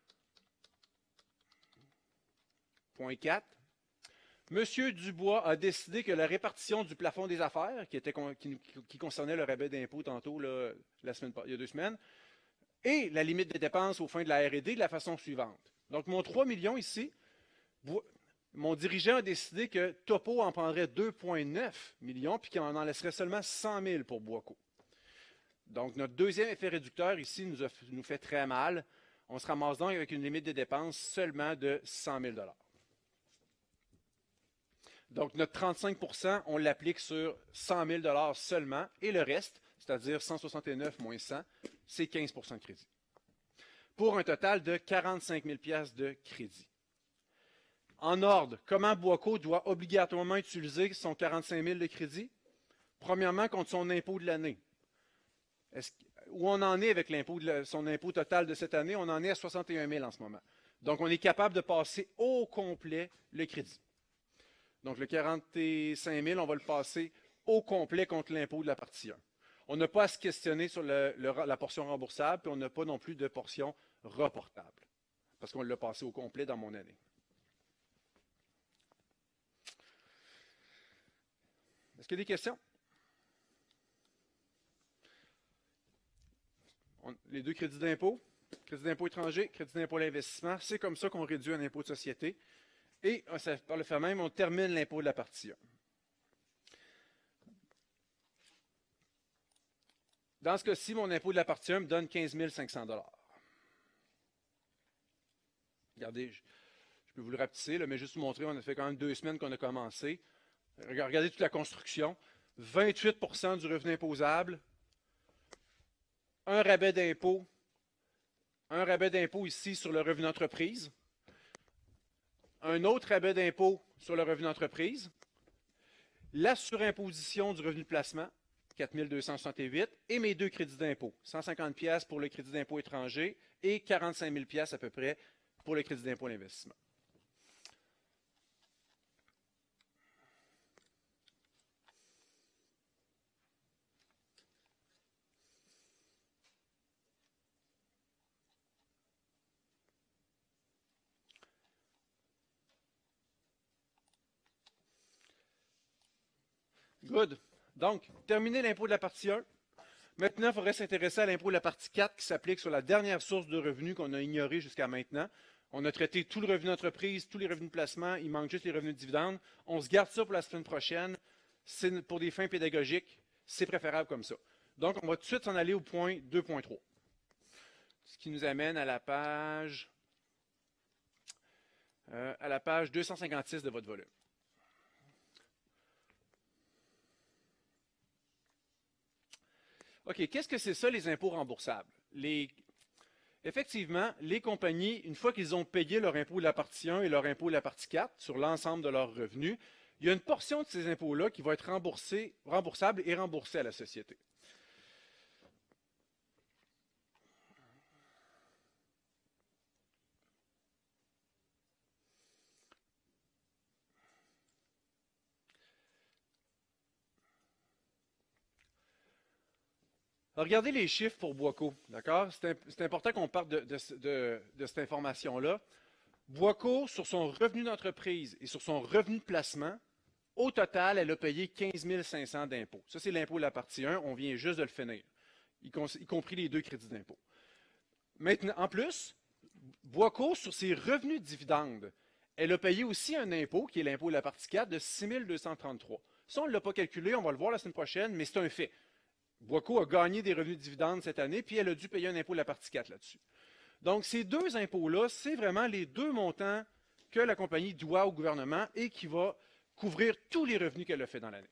Point 4. Monsieur Dubois a décidé que la répartition du plafond des affaires, qui concernait le rabais d'impôt tantôt, là, il y a 2 semaines, et la limite des dépenses aux fins de la R&D de la façon suivante. Donc, mon 3 millions ici, mon dirigeant a décidé que Topo en prendrait 2,9 millions puis qu'il en laisserait seulement 100 000 pour Boico. Donc, notre deuxième effet réducteur ici nous fait très mal. On se ramasse donc avec une limite de dépenses seulement de 100 000 $. Donc, notre 35 %, on l'applique sur 100 000 $ seulement, et le reste, c'est-à-dire 169 moins 100, c'est 15 % de crédit. Pour un total de 45 000 $ de crédit. En ordre, comment Boico doit obligatoirement utiliser son 45 000 de crédit? Premièrement, contre son impôt de l'année. Où on en est avec son impôt total de cette année? On en est à 61 000 en ce moment. Donc, on est capable de passer au complet le crédit. Donc, le 45 000, on va le passer au complet contre l'impôt de la partie 1. On n'a pas à se questionner sur la portion remboursable, puis on n'a pas non plus de portion reportable, parce qu'on l'a passé au complet dans mon année. Est-ce qu'il y a des questions? Les deux crédits d'impôt, crédit d'impôt étranger, crédit d'impôt à l'investissement, c'est comme ça qu'on réduit un impôt de société. Et par le fait même, on termine l'impôt de la partie 1. Dans ce cas-ci, mon impôt de la partie 1 me donne 15 500 $. Regardez, je peux vous le rapetisser, là, mais juste vous montrer, on a fait quand même 2 semaines qu'on a commencé. Regardez toute la construction. 28 % du revenu imposable. Un rabais d'impôt ici sur le revenu d'entreprise. Un autre rabais d'impôt sur le revenu d'entreprise. La surimposition du revenu de placement, 4 268, et mes deux crédits d'impôt, 150 $ pour le crédit d'impôt étranger et 45 000 $ à peu près pour le crédit d'impôt à l'investissement. Good. Donc, terminer l'impôt de la partie 1. Maintenant, il faudrait s'intéresser à l'impôt de la partie 4 qui s'applique sur la dernière source de revenus qu'on a ignorée jusqu'à maintenant. On a traité tout le revenu d'entreprise, tous les revenus de placement, il manque juste les revenus de dividendes. On se garde ça pour la semaine prochaine. C'est pour des fins pédagogiques, c'est préférable comme ça. Donc, on va tout de suite s'en aller au point 2.3. Ce qui nous amène à la page 256 de votre volume. OK, qu'est-ce que c'est ça, les impôts remboursables? Effectivement, les compagnies, une fois qu'ils ont payé leur impôt de la partie 1 et leur impôt de la partie 4 sur l'ensemble de leurs revenus, il y a une portion de ces impôts-là qui va être remboursable et remboursée à la société. Regardez les chiffres pour Boico, d'accord? C'est important qu'on parte de cette information-là. Boico, sur son revenu d'entreprise et sur son revenu de placement, au total, elle a payé 15 500 d'impôts. Ça, c'est l'impôt de la partie 1, on vient juste de le finir, y compris les deux crédits d'impôt. Maintenant, en plus, Boico, sur ses revenus de dividendes, elle a payé aussi un impôt, qui est l'impôt de la partie 4, de 6 233. Ça, on ne l'a pas calculé, on va le voir la semaine prochaine, mais c'est un fait. Boico a gagné des revenus de dividendes cette année, puis elle a dû payer un impôt de la partie 4 là-dessus. Donc, ces deux impôts-là, c'est vraiment les deux montants que la compagnie doit au gouvernement et qui va couvrir tous les revenus qu'elle a fait dans l'année.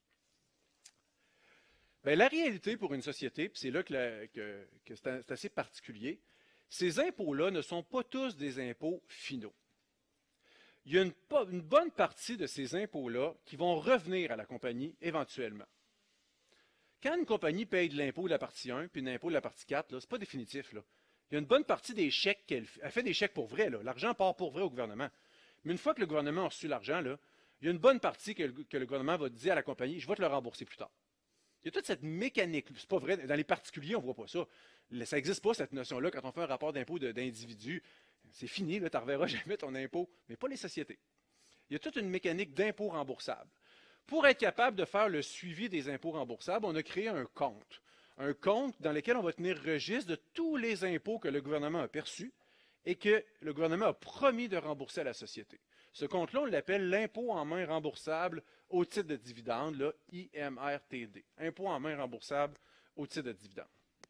Bien, la réalité pour une société, puis c'est là que c'est assez particulier, ces impôts-là ne sont pas tous des impôts finaux. Il y a une bonne partie de ces impôts-là qui vont revenir à la compagnie éventuellement. Quand une compagnie paye de l'impôt de la partie 1 puis de l'impôt de la partie 4, ce n'est pas définitif. Là. Il y a une bonne partie des chèques elle fait des chèques pour vrai. L'argent part pour vrai au gouvernement. Mais une fois que le gouvernement a reçu l'argent, il y a une bonne partie que le gouvernement va dire à la compagnie, je vais te le rembourser plus tard. Il y a toute cette mécanique. C'est pas vrai. Dans les particuliers, on ne voit pas ça. Ça n'existe pas, cette notion-là, quand on fait un rapport d'impôt d'individu. C'est fini, tu ne reverras jamais ton impôt, mais pas les sociétés. Il y a toute une mécanique d'impôt remboursable. Pour être capable de faire le suivi des impôts remboursables, on a créé un compte. Un compte dans lequel on va tenir registre de tous les impôts que le gouvernement a perçus et que le gouvernement a promis de rembourser à la société. Ce compte-là, on l'appelle l'impôt en main remboursable au titre de dividende, là, IMRTD. Impôt en main remboursable au titre de dividende.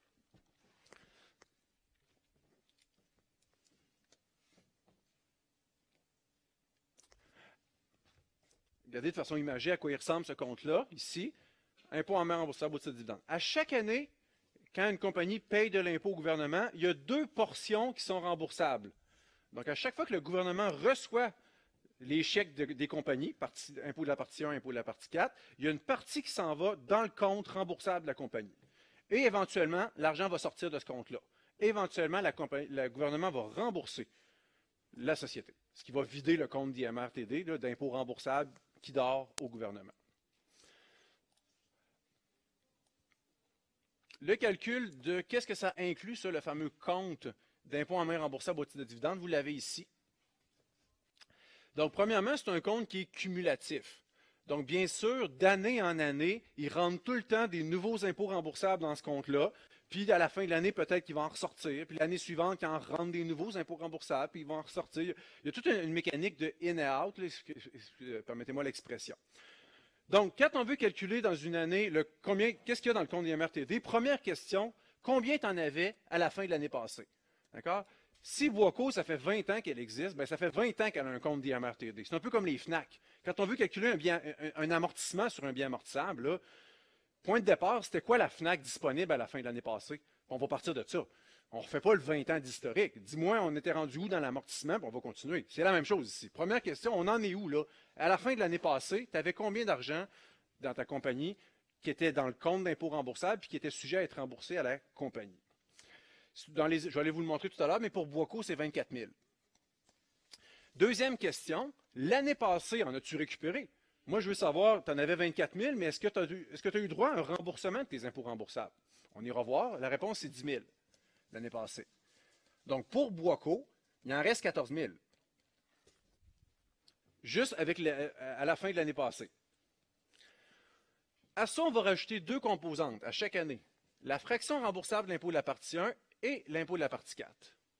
Regardez de façon imagée à quoi il ressemble ce compte-là, ici. Impôt en main remboursable au titre de dividende. À chaque année, quand une compagnie paye de l'impôt au gouvernement, il y a deux portions qui sont remboursables. Donc, à chaque fois que le gouvernement reçoit les chèques des compagnies, impôt de la partie 1, impôt de la partie 4, il y a une partie qui s'en va dans le compte remboursable de la compagnie. Et éventuellement, l'argent va sortir de ce compte-là. Éventuellement, le gouvernement va rembourser la société, ce qui va vider le compte d'IMRTD d'impôts remboursables qui dort au gouvernement. Le calcul de qu'est-ce que ça inclut, ça, le fameux compte d'impôt en main remboursable au titre de dividende, vous l'avez ici. Donc, premièrement, c'est un compte qui est cumulatif. Donc, bien sûr, d'année en année, ils rentrent tout le temps des nouveaux impôts remboursables dans ce compte-là. Puis, à la fin de l'année, peut-être qu'ils vont en ressortir. Puis, l'année suivante, ils en rentrent des nouveaux impôts remboursables, puis ils vont en ressortir. Il y a toute une mécanique de in et out, permettez-moi l'expression. Donc, quand on veut calculer dans une année qu'est-ce qu'il y a dans le compte d'IMRTD, première question, combien tu en avais à la fin de l'année passée? D'accord? Si Boico, ça fait 20 ans qu'elle existe, bien, ça fait 20 ans qu'elle a un compte d'IMRTD. C'est un peu comme les FNAC. Quand on veut calculer un amortissement sur un bien amortissable, là, point de départ, c'était quoi la FNAC disponible à la fin de l'année passée? On va partir de ça. On ne refait pas le 20 ans d'historique. Dis-moi, on était rendu où dans l'amortissement, puis on va continuer. C'est la même chose ici. Première question, on en est où là? À la fin de l'année passée, tu avais combien d'argent dans ta compagnie qui était dans le compte d'impôt remboursable puis qui était sujet à être remboursé à la compagnie? Je vais aller vous le montrer tout à l'heure, mais pour Boico, c'est 24 000. Deuxième question, l'année passée, en as-tu récupéré? Moi, je veux savoir, tu en avais 24 000, mais est-ce que tu as eu droit à un remboursement de tes impôts remboursables? On ira voir. La réponse, c'est 10 000 l'année passée. Donc, pour Boico, il en reste 14 000. Juste à la fin de l'année passée. À ça, on va rajouter deux composantes à chaque année. La fraction remboursable de l'impôt de la partie 1 et l'impôt de la partie 4.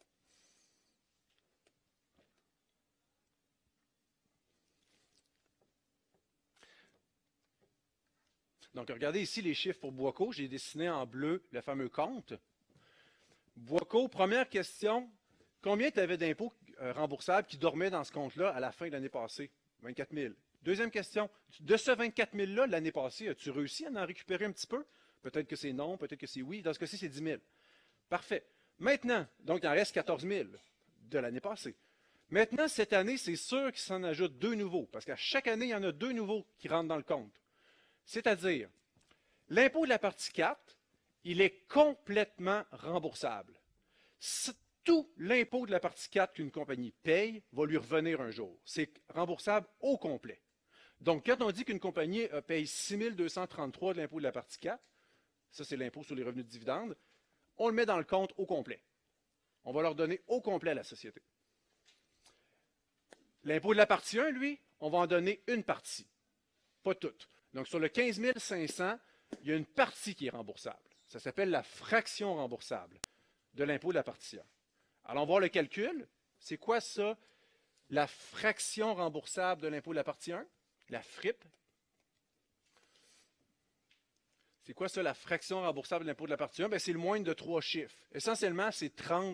Donc, regardez ici les chiffres pour Boico. J'ai dessiné en bleu le fameux compte. Boico, première question, combien tu avais d'impôts remboursables qui dormaient dans ce compte-là à la fin de l'année passée? 24 000. Deuxième question, de ce 24 000-là, l'année passée, as-tu réussi à en récupérer un petit peu? Peut-être que c'est non, peut-être que c'est oui. Dans ce cas-ci, c'est 10 000. Parfait. Maintenant, donc il en reste 14 000 de l'année passée. Maintenant, cette année, c'est sûr qu'il s'en ajoute deux nouveaux, parce qu'à chaque année, il y en a deux nouveaux qui rentrent dans le compte. C'est-à-dire, l'impôt de la partie 4, il est complètement remboursable. Tout l'impôt de la partie 4 qu'une compagnie paye va lui revenir un jour. C'est remboursable au complet. Donc, quand on dit qu'une compagnie paye 6 233 de l'impôt de la partie 4, ça c'est l'impôt sur les revenus de dividendes, on le met dans le compte au complet. On va leur donner au complet à la société. L'impôt de la partie 1, lui, on va en donner une partie, pas toute. Donc, sur le 15 500, il y a une partie qui est remboursable. Ça s'appelle la fraction remboursable de l'impôt de la partie 1. Allons voir le calcul. C'est quoi ça, la fraction remboursable de l'impôt de la partie 1? La FRIP. C'est quoi ça, la fraction remboursable de l'impôt de la partie 1? C'est le moindre de trois chiffres. Essentiellement, c'est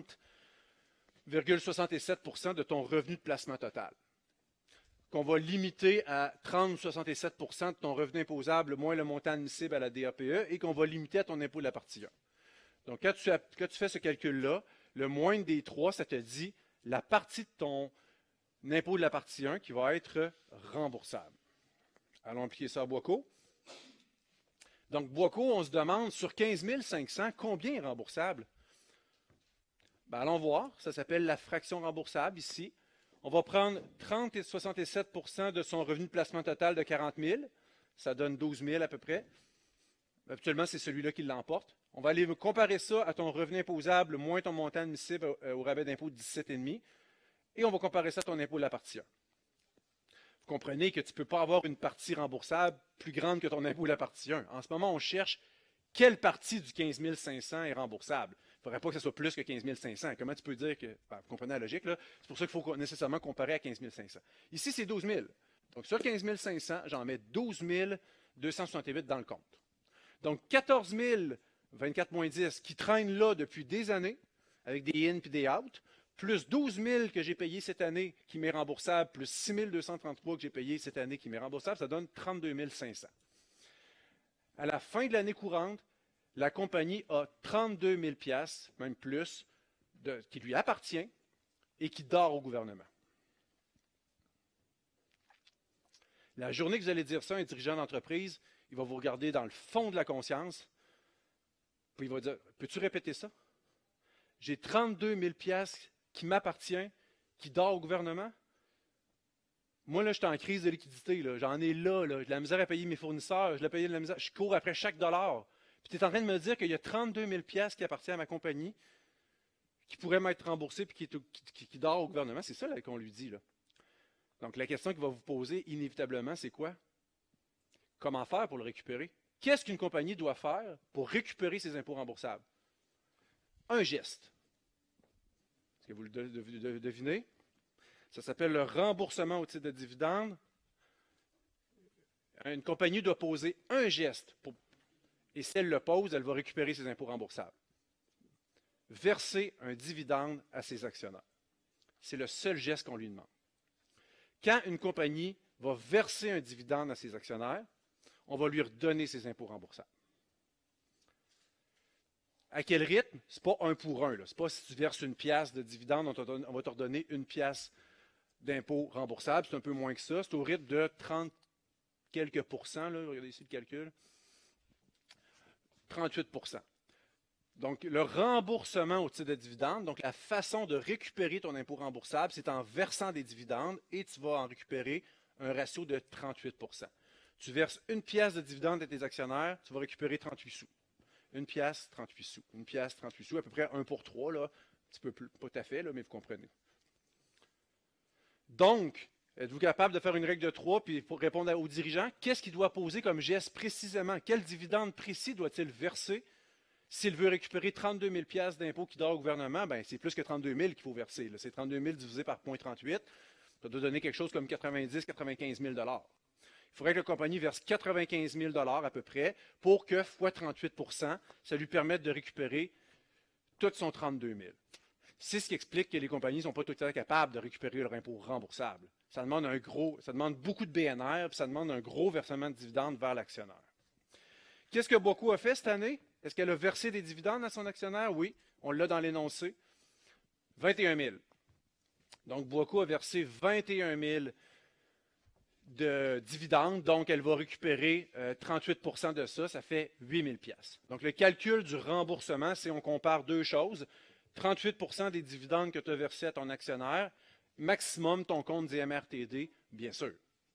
30,67 % de ton revenu de placement total, qu'on va limiter à 30,67 % de ton revenu imposable moins le montant admissible à la DAPE et qu'on va limiter à ton impôt de la partie 1. Donc, quand tu fais ce calcul-là, le moindre des trois, ça te dit la partie de ton impôt de la partie 1 qui va être remboursable. Allons appliquer ça à Boico. Donc, Boico, on se demande sur 15 500, combien est remboursable? Allons voir. Ça s'appelle la fraction remboursable ici. On va prendre 30,67 % de son revenu de placement total de 40 000. Ça donne 12 000 à peu près. Habituellement, c'est celui-là qui l'emporte. On va aller comparer ça à ton revenu imposable moins ton montant admissible au rabais d'impôt de 17,5 et on va comparer ça à ton impôt de la partie 1. Vous comprenez que tu ne peux pas avoir une partie remboursable plus grande que ton impôt de la partie 1. En ce moment, on cherche quelle partie du 15 500 est remboursable. Il ne faudrait pas que ce soit plus que 15 500. Comment tu peux dire que... vous comprenez la logique, là? C'est pour ça qu'il faut nécessairement comparer à 15 500. Ici, c'est 12 000. Donc, sur 15 500, j'en mets 12 268 dans le compte. Donc, 14 000, 24 moins 10, qui traînent là depuis des années, avec des in et des out, plus 12 000 que j'ai payé cette année qui m'est remboursable, plus 6 233 que j'ai payé cette année qui m'est remboursable, ça donne 32 500. À la fin de l'année courante, la compagnie a 32 000 $, même plus, qui lui appartient et qui dort au gouvernement. La journée que vous allez dire ça à un dirigeant d'entreprise, il va vous regarder dans le fond de la conscience, puis il va dire, peux-tu répéter ça? J'ai 32 000 piastres qui m'appartient, qui dort au gouvernement. Moi, là, je suis en crise de liquidité. J'en ai là. J'ai de la misère à payer mes fournisseurs. Je l'ai payé de la misère. Je cours après chaque dollar. Puis tu es en train de me dire qu'il y a 32 000 piastres qui appartiennent à ma compagnie, qui pourraient m'être remboursés puis qui dort au gouvernement. C'est ça qu'on lui dit, là. Donc, la question qu'il va vous poser inévitablement, c'est quoi? Comment faire pour le récupérer? Qu'est-ce qu'une compagnie doit faire pour récupérer ses impôts remboursables? Un geste. Est-ce que vous le devinez? Ça s'appelle le remboursement au titre de dividende. Une compagnie doit poser un geste. Et si elle le pose, elle va récupérer ses impôts remboursables. Verser un dividende à ses actionnaires. C'est le seul geste qu'on lui demande. Quand une compagnie va verser un dividende à ses actionnaires, on va lui redonner ses impôts remboursables. À quel rythme? Ce n'est pas un pour un. Ce n'est pas si tu verses une pièce de dividende, on va te redonner une pièce d'impôts remboursables. C'est un peu moins que ça. C'est au rythme de 30 quelques pourcents. Là. Regardez ici le calcul. 38%. Donc, le remboursement au titre de dividende, donc la façon de récupérer ton impôt remboursable, c'est en versant des dividendes et tu vas en récupérer un ratio de 38%. Tu verses une pièce de dividende à tes actionnaires, tu vas récupérer 38 sous. Une pièce, 38 sous. Une pièce, 38 sous, à peu près 1 pour 3, là. Un petit peu plus, pas tout à fait, là, mais vous comprenez. Donc, êtes-vous capable de faire une règle de 3 puis pour répondre aux dirigeants, qu'est-ce qu'il doit poser comme geste précisément? Quel dividende précis doit-il verser? S'il veut récupérer 32 000 piastres d'impôts qui dort au gouvernement, ben c'est plus que 32 000 qu'il faut verser. C'est 32 000 divisé par 0,38. Ça doit donner quelque chose comme 90-95 000 $. Il faudrait que la compagnie verse 95 000 $ à peu près pour que, fois 38 %, ça lui permette de récupérer tout son 32 000. C'est ce qui explique que les compagnies ne sont pas tout à fait capables de récupérer leur impôt remboursable. Ça demande beaucoup de BNR, puis ça demande un gros versement de dividendes vers l'actionnaire. Qu'est-ce que Boiscot a fait cette année? Est-ce qu'elle a versé des dividendes à son actionnaire? Oui, on l'a dans l'énoncé. 21 000. Donc, Boiscot a versé 21 000 de dividendes, donc elle va récupérer 38 % de ça, ça fait 8 000 $. Donc, le calcul du remboursement, c'est on compare deux choses. 38 % des dividendes que tu as versés à ton actionnaire, maximum ton compte d'IMRTD, bien sûr.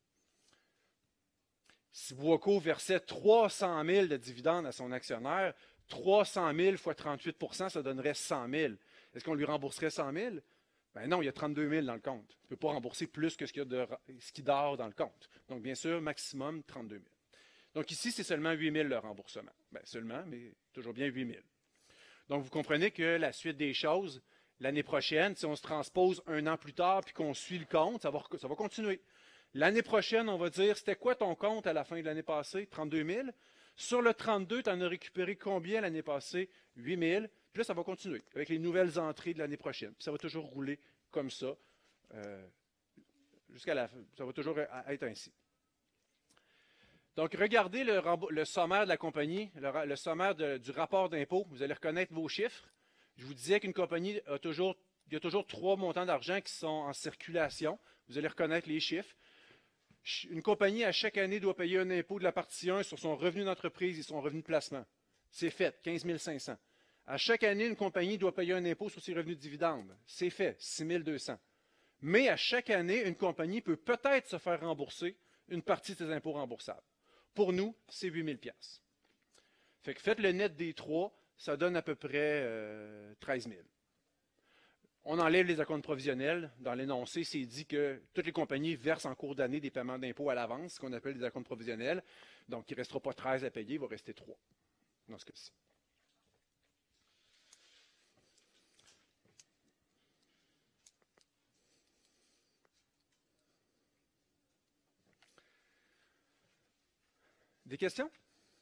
Si Boiscot versait 300 000 de dividendes à son actionnaire, 300 000 fois 38 %, ça donnerait 100 000. Est-ce qu'on lui rembourserait 100 000? Ben non, il y a 32 000 dans le compte. Tu ne peux pas rembourser plus que ce qui dort dans le compte. Donc, bien sûr, maximum 32 000. Donc, ici, c'est seulement 8 000 le remboursement. Ben, seulement, mais toujours bien 8 000. Donc, vous comprenez que la suite des choses, l'année prochaine, si on se transpose un an plus tard puis qu'on suit le compte, ça va continuer. L'année prochaine, on va dire, c'était quoi ton compte à la fin de l'année passée? 32 000. Sur le 32, tu en as récupéré combien l'année passée? 8 000. Puis là, ça va continuer avec les nouvelles entrées de l'année prochaine. Puis ça va toujours rouler comme ça jusqu'à la fin. Ça va toujours être ainsi. Donc, regardez le sommaire de la compagnie, le sommaire du rapport d'impôt. Vous allez reconnaître vos chiffres. Je vous disais qu'une compagnie il y a toujours 3 montants d'argent qui sont en circulation. Vous allez reconnaître les chiffres. Une compagnie, à chaque année, doit payer un impôt de la partie 1 sur son revenu d'entreprise et son revenu de placement. C'est fait, 15 500. À chaque année, une compagnie doit payer un impôt sur ses revenus de dividendes. C'est fait, 6 200. Mais à chaque année, une compagnie peut peut-être se faire rembourser une partie de ses impôts remboursables. Pour nous, c'est 8 000 $. Fait que faites le net des 3, ça donne à peu près 13 000. On enlève les acomptes provisionnels. Dans l'énoncé, c'est dit que toutes les compagnies versent en cours d'année des paiements d'impôts à l'avance, ce qu'on appelle des acomptes provisionnels. Donc, il ne restera pas 13 à payer, il va rester 3 dans ce cas-ci. Des questions?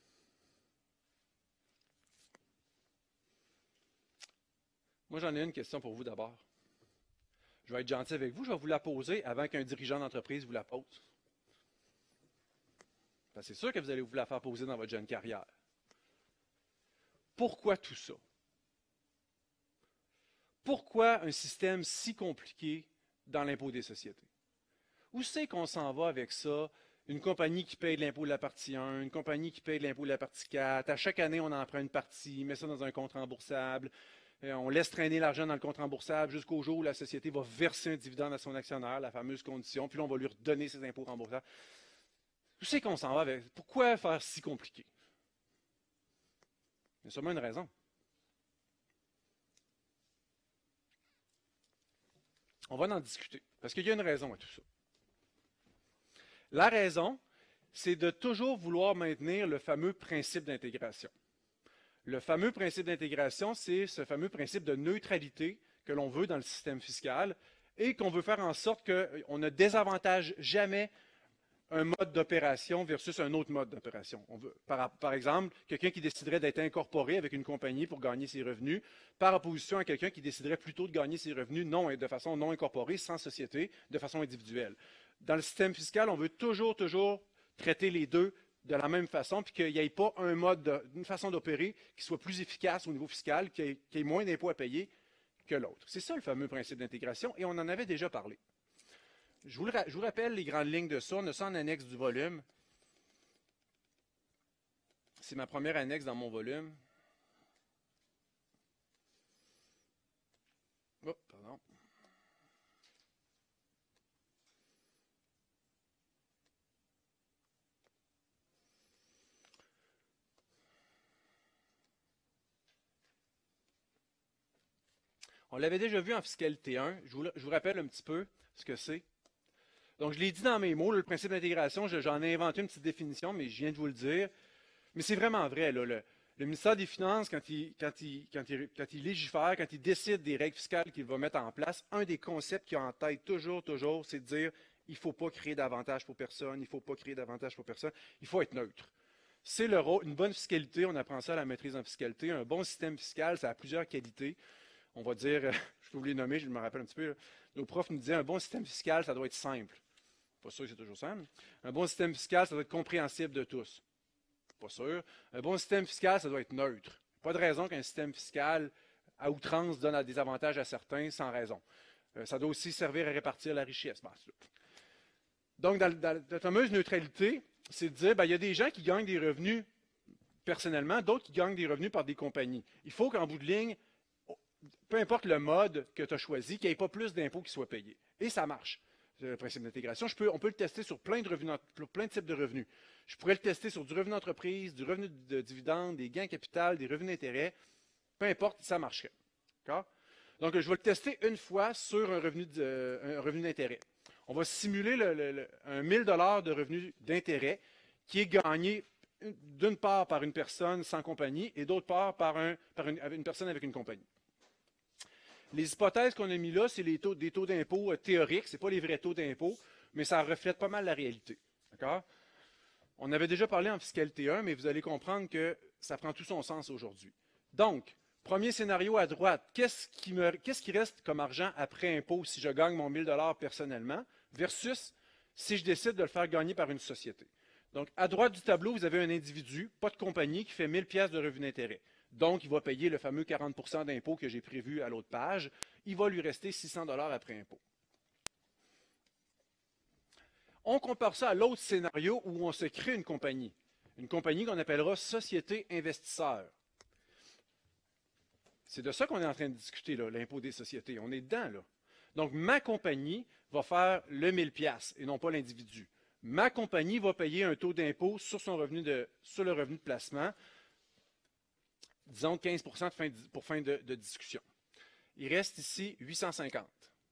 Moi, j'en ai une question pour vous d'abord. Je vais être gentil avec vous, je vais vous la poser avant qu'un dirigeant d'entreprise vous la pose. C'est sûr que vous allez vous la faire poser dans votre jeune carrière. Pourquoi tout ça? Pourquoi un système si compliqué dans l'impôt des sociétés? Où c'est qu'on s'en va avec ça? une compagnie qui paye de l'impôt de la partie 1, une compagnie qui paye de l'impôt de la partie 4. À chaque année, on en prend une partie, met ça dans un compte remboursable. On laisse traîner l'argent dans le compte remboursable jusqu'au jour où la société va verser un dividende à son actionnaire, la fameuse condition, puis là, on va lui redonner ses impôts remboursables. Où c'est qu'on s'en va avec? Pourquoi faire si compliqué? Il y a sûrement une raison. On va en discuter, parce qu'il y a une raison à tout ça. La raison, c'est de toujours vouloir maintenir le fameux principe d'intégration. Le fameux principe d'intégration, c'est ce fameux principe de neutralité que l'on veut dans le système fiscal et qu'on veut faire en sorte qu'on ne désavantage jamais un mode d'opération versus un autre mode d'opération. Par exemple, quelqu'un qui déciderait d'être incorporé avec une compagnie pour gagner ses revenus, par opposition à quelqu'un qui déciderait plutôt de gagner ses revenus de façon non incorporée, sans société, de façon individuelle. Dans le système fiscal, on veut toujours traiter les deux de la même façon, puis qu'il n'y ait pas une façon d'opérer qui soit plus efficace au niveau fiscal, qui ait moins d'impôts à payer que l'autre. C'est ça le fameux principe d'intégration, et on en avait déjà parlé. Je vous rappelle les grandes lignes de ça. On a ça en annexe du volume. C'est ma première annexe dans mon volume. Oh, pardon. On l'avait déjà vu en fiscalité 1. Je vous rappelle un petit peu ce que c'est. Donc, je l'ai dit dans mes mots, le principe d'intégration, j'en ai inventé une petite définition, mais je viens de vous le dire. Mais c'est vraiment vrai. Là, le ministère des Finances, quand il légifère, quand il décide des règles fiscales qu'il va mettre en place, un des concepts qu'il a en tête toujours, c'est de dire il ne faut pas créer d'avantages pour personne, il ne faut pas créer d'avantages pour personne, il faut être neutre. C'est le rôle, une bonne fiscalité, on apprend ça à la maîtrise en fiscalité, un bon système fiscal, ça a plusieurs qualités. On va dire, je peux vous les nommer, je me rappelle un petit peu, là. Nos profs nous disaient un bon système fiscal, ça doit être simple. Pas sûr que c'est toujours simple. Un bon système fiscal, ça doit être compréhensible de tous. Pas sûr. Un bon système fiscal, ça doit être neutre. Pas de raison qu'un système fiscal à outrance donne des avantages à certains sans raison. Ça doit aussi servir à répartir la richesse. Donc, dans la fameuse neutralité, c'est de dire, il y a des gens qui gagnent des revenus personnellement, d'autres qui gagnent des revenus par des compagnies. Il faut qu'en bout de ligne, peu importe le mode que tu as choisi, qu'il n'y ait pas plus d'impôts qui soient payés. Et ça marche. Le principe d'intégration. On peut le tester sur plein de types de revenus. Je pourrais le tester sur du revenu d'entreprise, du revenu de dividende, des gains capital, des revenus d'intérêt. Peu importe, ça marcherait. D'accord? Donc, je vais le tester une fois sur un revenu d'intérêt. On va simuler un 1 000 $ de revenu d'intérêt qui est gagné d'une part par une personne sans compagnie et d'autre part par une personne avec une compagnie. Les hypothèses qu'on a mis là, c'est des taux d'impôt théoriques, ce n'est pas les vrais taux d'impôt, mais ça reflète pas mal la réalité. D'accord? On avait déjà parlé en fiscalité 1, mais vous allez comprendre que ça prend tout son sens aujourd'hui. Donc, premier scénario à droite, qu'est-ce qui reste comme argent après impôt si je gagne mon 1 000 $ personnellement, versus si je décide de le faire gagner par une société. Donc, à droite du tableau, vous avez un individu, pas de compagnie, qui fait 1 000 $ de revenu d'intérêt. Donc, il va payer le fameux 40 % d'impôt que j'ai prévu à l'autre page. Il va lui rester 600 $ après impôt. On compare ça à l'autre scénario où on se crée une compagnie qu'on appellera société investisseur. C'est de ça qu'on est en train de discuter, l'impôt des sociétés. On est dedans, là. Donc, ma compagnie va faire le 1 000 $ et non pas l'individu. Ma compagnie va payer un taux d'impôt sur le revenu de placement, disons 15 % pour fin de discussion. Il reste ici 850.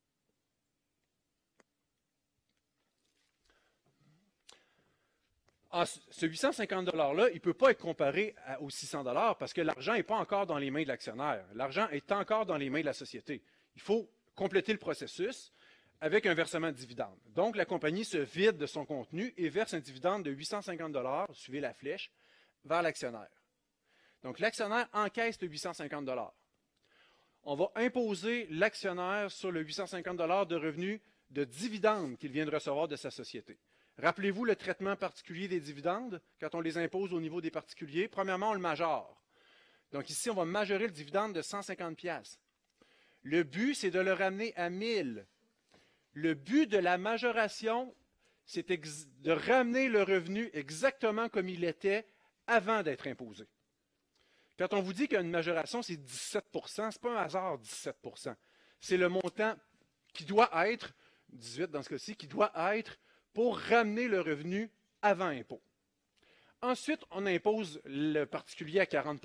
Ce 850 $-là, il ne peut pas être comparé aux 600 $ parce que l'argent n'est pas encore dans les mains de l'actionnaire. L'argent est encore dans les mains de la société. Il faut compléter le processus avec un versement de dividende. Donc, la compagnie se vide de son contenu et verse un dividende de 850 $, suivez la flèche, vers l'actionnaire. Donc, l'actionnaire encaisse le 850 $. On va imposer l'actionnaire sur le 850 $ de revenus de dividendes qu'il vient de recevoir de sa société. Rappelez-vous le traitement particulier des dividendes quand on les impose au niveau des particuliers. Premièrement, on le majore. Donc ici, on va majorer le dividende de 150 $. Le but, c'est de le ramener à 1000. Le but de la majoration, c'est de ramener le revenu exactement comme il était avant d'être imposé. Quand on vous dit qu'une majoration, c'est 17 ce n'est pas un hasard, 17 c'est le montant qui doit être, 18 dans ce cas-ci, qui doit être pour ramener le revenu avant impôt. Ensuite, on impose le particulier à 40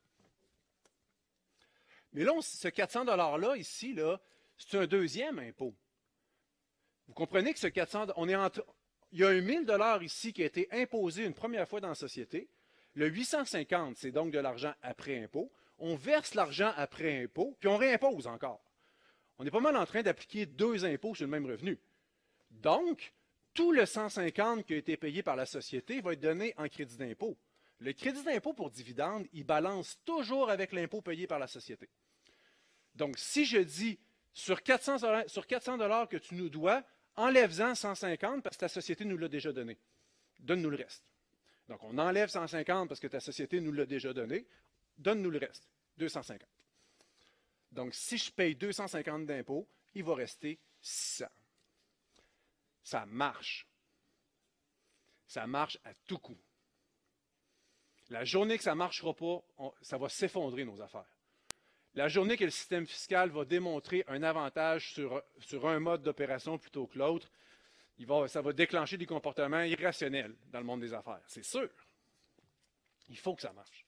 mais là, ce 400 $-là, ici, là, c'est un deuxième impôt. Vous comprenez que ce 400 il y a un 1000 $ ici qui a été imposé une première fois dans la société. Le 850, c'est donc de l'argent après impôt. On verse l'argent après impôt, puis on réimpose encore. On est pas mal en train d'appliquer deux impôts sur le même revenu. Donc, tout le 150 qui a été payé par la société va être donné en crédit d'impôt. Le crédit d'impôt pour dividende, il balance toujours avec l'impôt payé par la société. Donc, si je dis sur 400 $ que tu nous dois, enlève-en 150 parce que ta société nous l'a déjà donné. Donne-nous le reste. Donc, on enlève 150 parce que ta société nous l'a déjà donné. Donne-nous le reste, 250. Donc, si je paye 250 d'impôts, il va rester 600. Ça marche. Ça marche à tout coup. La journée que ça ne marchera pas, ça va s'effondrer nos affaires. La journée que le système fiscal va démontrer un avantage sur un mode d'opération plutôt que l'autre, ça va déclencher des comportements irrationnels dans le monde des affaires. C'est sûr. Il faut que ça marche.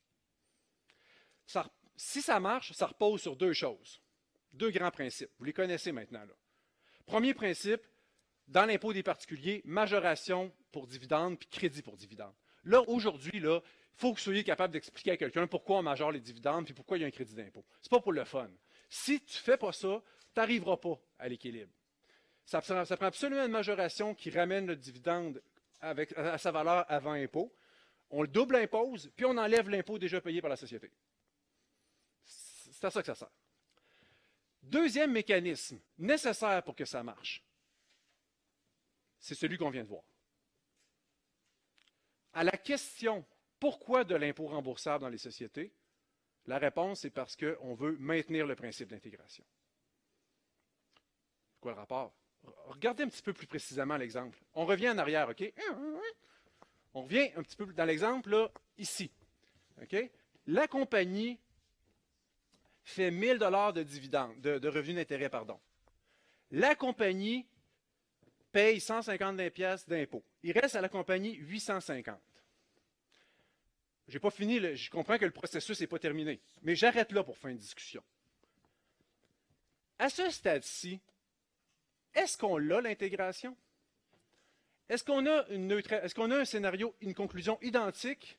Si ça marche, ça repose sur deux choses. Deux grands principes. Vous les connaissez maintenant, là. Premier principe, dans l'impôt des particuliers, majoration pour dividendes puis crédit pour dividendes. Là, aujourd'hui, il faut que vous soyez capable d'expliquer à quelqu'un pourquoi on majore les dividendes puis pourquoi il y a un crédit d'impôt. Ce n'est pas pour le fun. Si tu ne fais pas ça, tu n'arriveras pas à l'équilibre. Ça prend absolument une majoration qui ramène le dividende à sa valeur avant impôt. On le double impose, puis on enlève l'impôt déjà payé par la société. C'est à ça que ça sert. Deuxième mécanisme nécessaire pour que ça marche, c'est celui qu'on vient de voir. À la question « Pourquoi de l'impôt remboursable dans les sociétés ?», la réponse c'est parce qu'on veut maintenir le principe d'intégration. Quoi le rapport? Regardez un petit peu plus précisément l'exemple. On revient en arrière, OK? On revient un petit peu dans l'exemple, là, ici. OK? La compagnie fait 1000 $ de dividendes, de revenus d'intérêt, pardon. La compagnie paye 150 pièces d'impôt. Il reste à la compagnie 850. Je n'ai pas fini, je comprends que le processus n'est pas terminé, mais j'arrête là pour faire une discussion. À ce stade-ci, est-ce qu'on a l'intégration? Est-ce qu'on a un scénario, une conclusion identique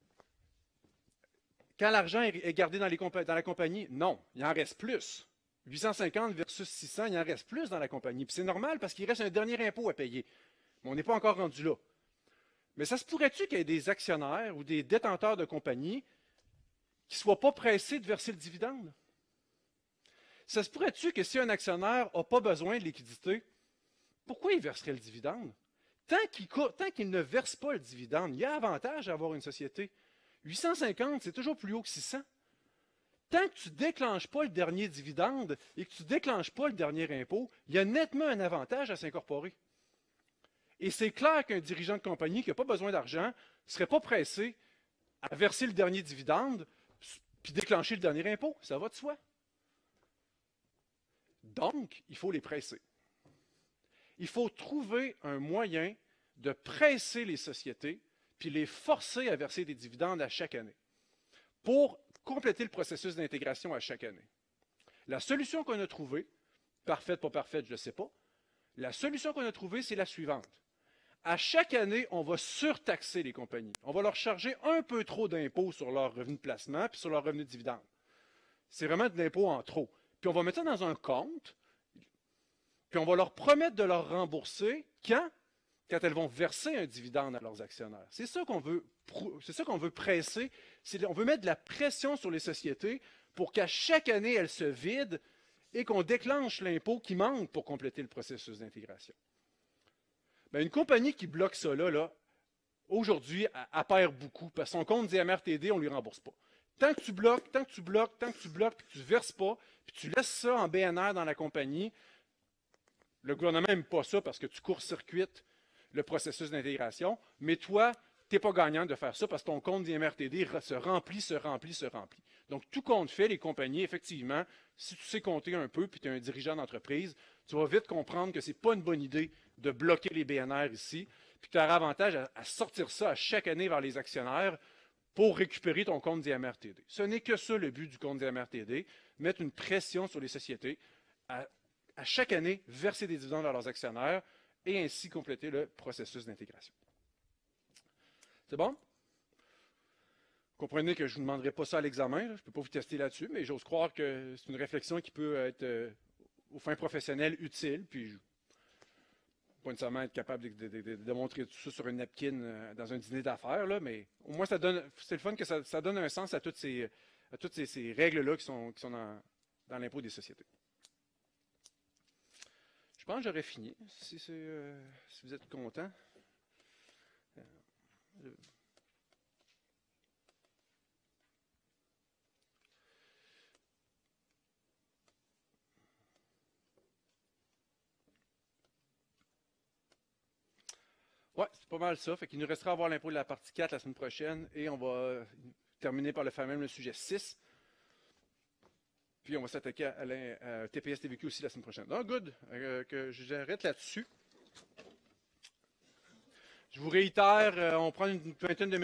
quand l'argent est gardé dans la compagnie? Non, il en reste plus. 850 versus 600, il en reste plus dans la compagnie. Puis c'est normal parce qu'il reste un dernier impôt à payer. Mais on n'est pas encore rendu là. Mais ça se pourrait-tu qu'il y ait des actionnaires ou des détenteurs de compagnie qui ne soient pas pressés de verser le dividende? Ça se pourrait-tu que si un actionnaire n'a pas besoin de liquidité, pourquoi il verserait le dividende? Tant qu'il ne verse pas le dividende, il y a avantage à avoir une société. 850, c'est toujours plus haut que 600. Tant que tu ne déclenches pas le dernier dividende et que tu ne déclenches pas le dernier impôt, il y a nettement un avantage à s'incorporer. Et c'est clair qu'un dirigeant de compagnie qui n'a pas besoin d'argent ne serait pas pressé à verser le dernier dividende puis déclencher le dernier impôt. Ça va de soi. Donc, il faut les presser. Il faut trouver un moyen de presser les sociétés puis les forcer à verser des dividendes à chaque année pour compléter le processus d'intégration à chaque année. La solution qu'on a trouvée, parfaite, pas parfaite, je ne sais pas, la solution qu'on a trouvée, c'est la suivante. À chaque année, on va surtaxer les compagnies. On va leur charger un peu trop d'impôts sur leurs revenus de placement puis sur leurs revenus de dividendes. C'est vraiment de l'impôt en trop. Puis on va mettre ça dans un compte, puis on va leur promettre de leur rembourser quand elles vont verser un dividende à leurs actionnaires. C'est ça qu'on veut presser. On veut mettre de la pression sur les sociétés pour qu'à chaque année, elles se vident et qu'on déclenche l'impôt qui manque pour compléter le processus d'intégration. Bien, une compagnie qui bloque ça là aujourd'hui, elle perd beaucoup parce que son compte dit MRTD, on ne lui rembourse pas. Tant que tu bloques, puis que tu ne verses pas, puis tu laisses ça en BNR dans la compagnie, le gouvernement n'aime pas ça parce que tu court-circuites le processus d'intégration, mais toi, tu n'es pas gagnant de faire ça parce que ton compte d'IMRTD se remplit. Donc, tout compte fait, les compagnies, effectivement, si tu sais compter un peu puis tu es un dirigeant d'entreprise, tu vas vite comprendre que ce n'est pas une bonne idée de bloquer les BNR ici, puis tu auras avantage à sortir ça à chaque année vers les actionnaires pour récupérer ton compte d'IMRTD. Ce n'est que ça le but du compte d'IMRTD, mettre une pression sur les sociétés à chaque année verser des dividendes vers leurs actionnaires et ainsi compléter le processus d'intégration. C'est bon? Comprenez que je ne vous demanderai pas ça à l'examen, je ne peux pas vous tester là-dessus, mais j'ose croire que c'est une réflexion qui peut être aux fins professionnelles utile, puis pas nécessairement être capable de montrer tout ça sur une napkin dans un dîner d'affaires, mais au moins c'est le fun que ça donne un sens à toutes ces règles-là qui sont dans l'impôt des sociétés. Je pense que j'aurais fini, si vous êtes content. Oui, c'est pas mal ça. Fait qu'il nous restera à voir l'impôt de la partie 4 la semaine prochaine et on va terminer par le sujet 6. Puis on va s'attaquer à TPS TVQ aussi la semaine prochaine. Donc, good, que j'arrête là-dessus. Je vous réitère, on prend une vingtaine de minutes.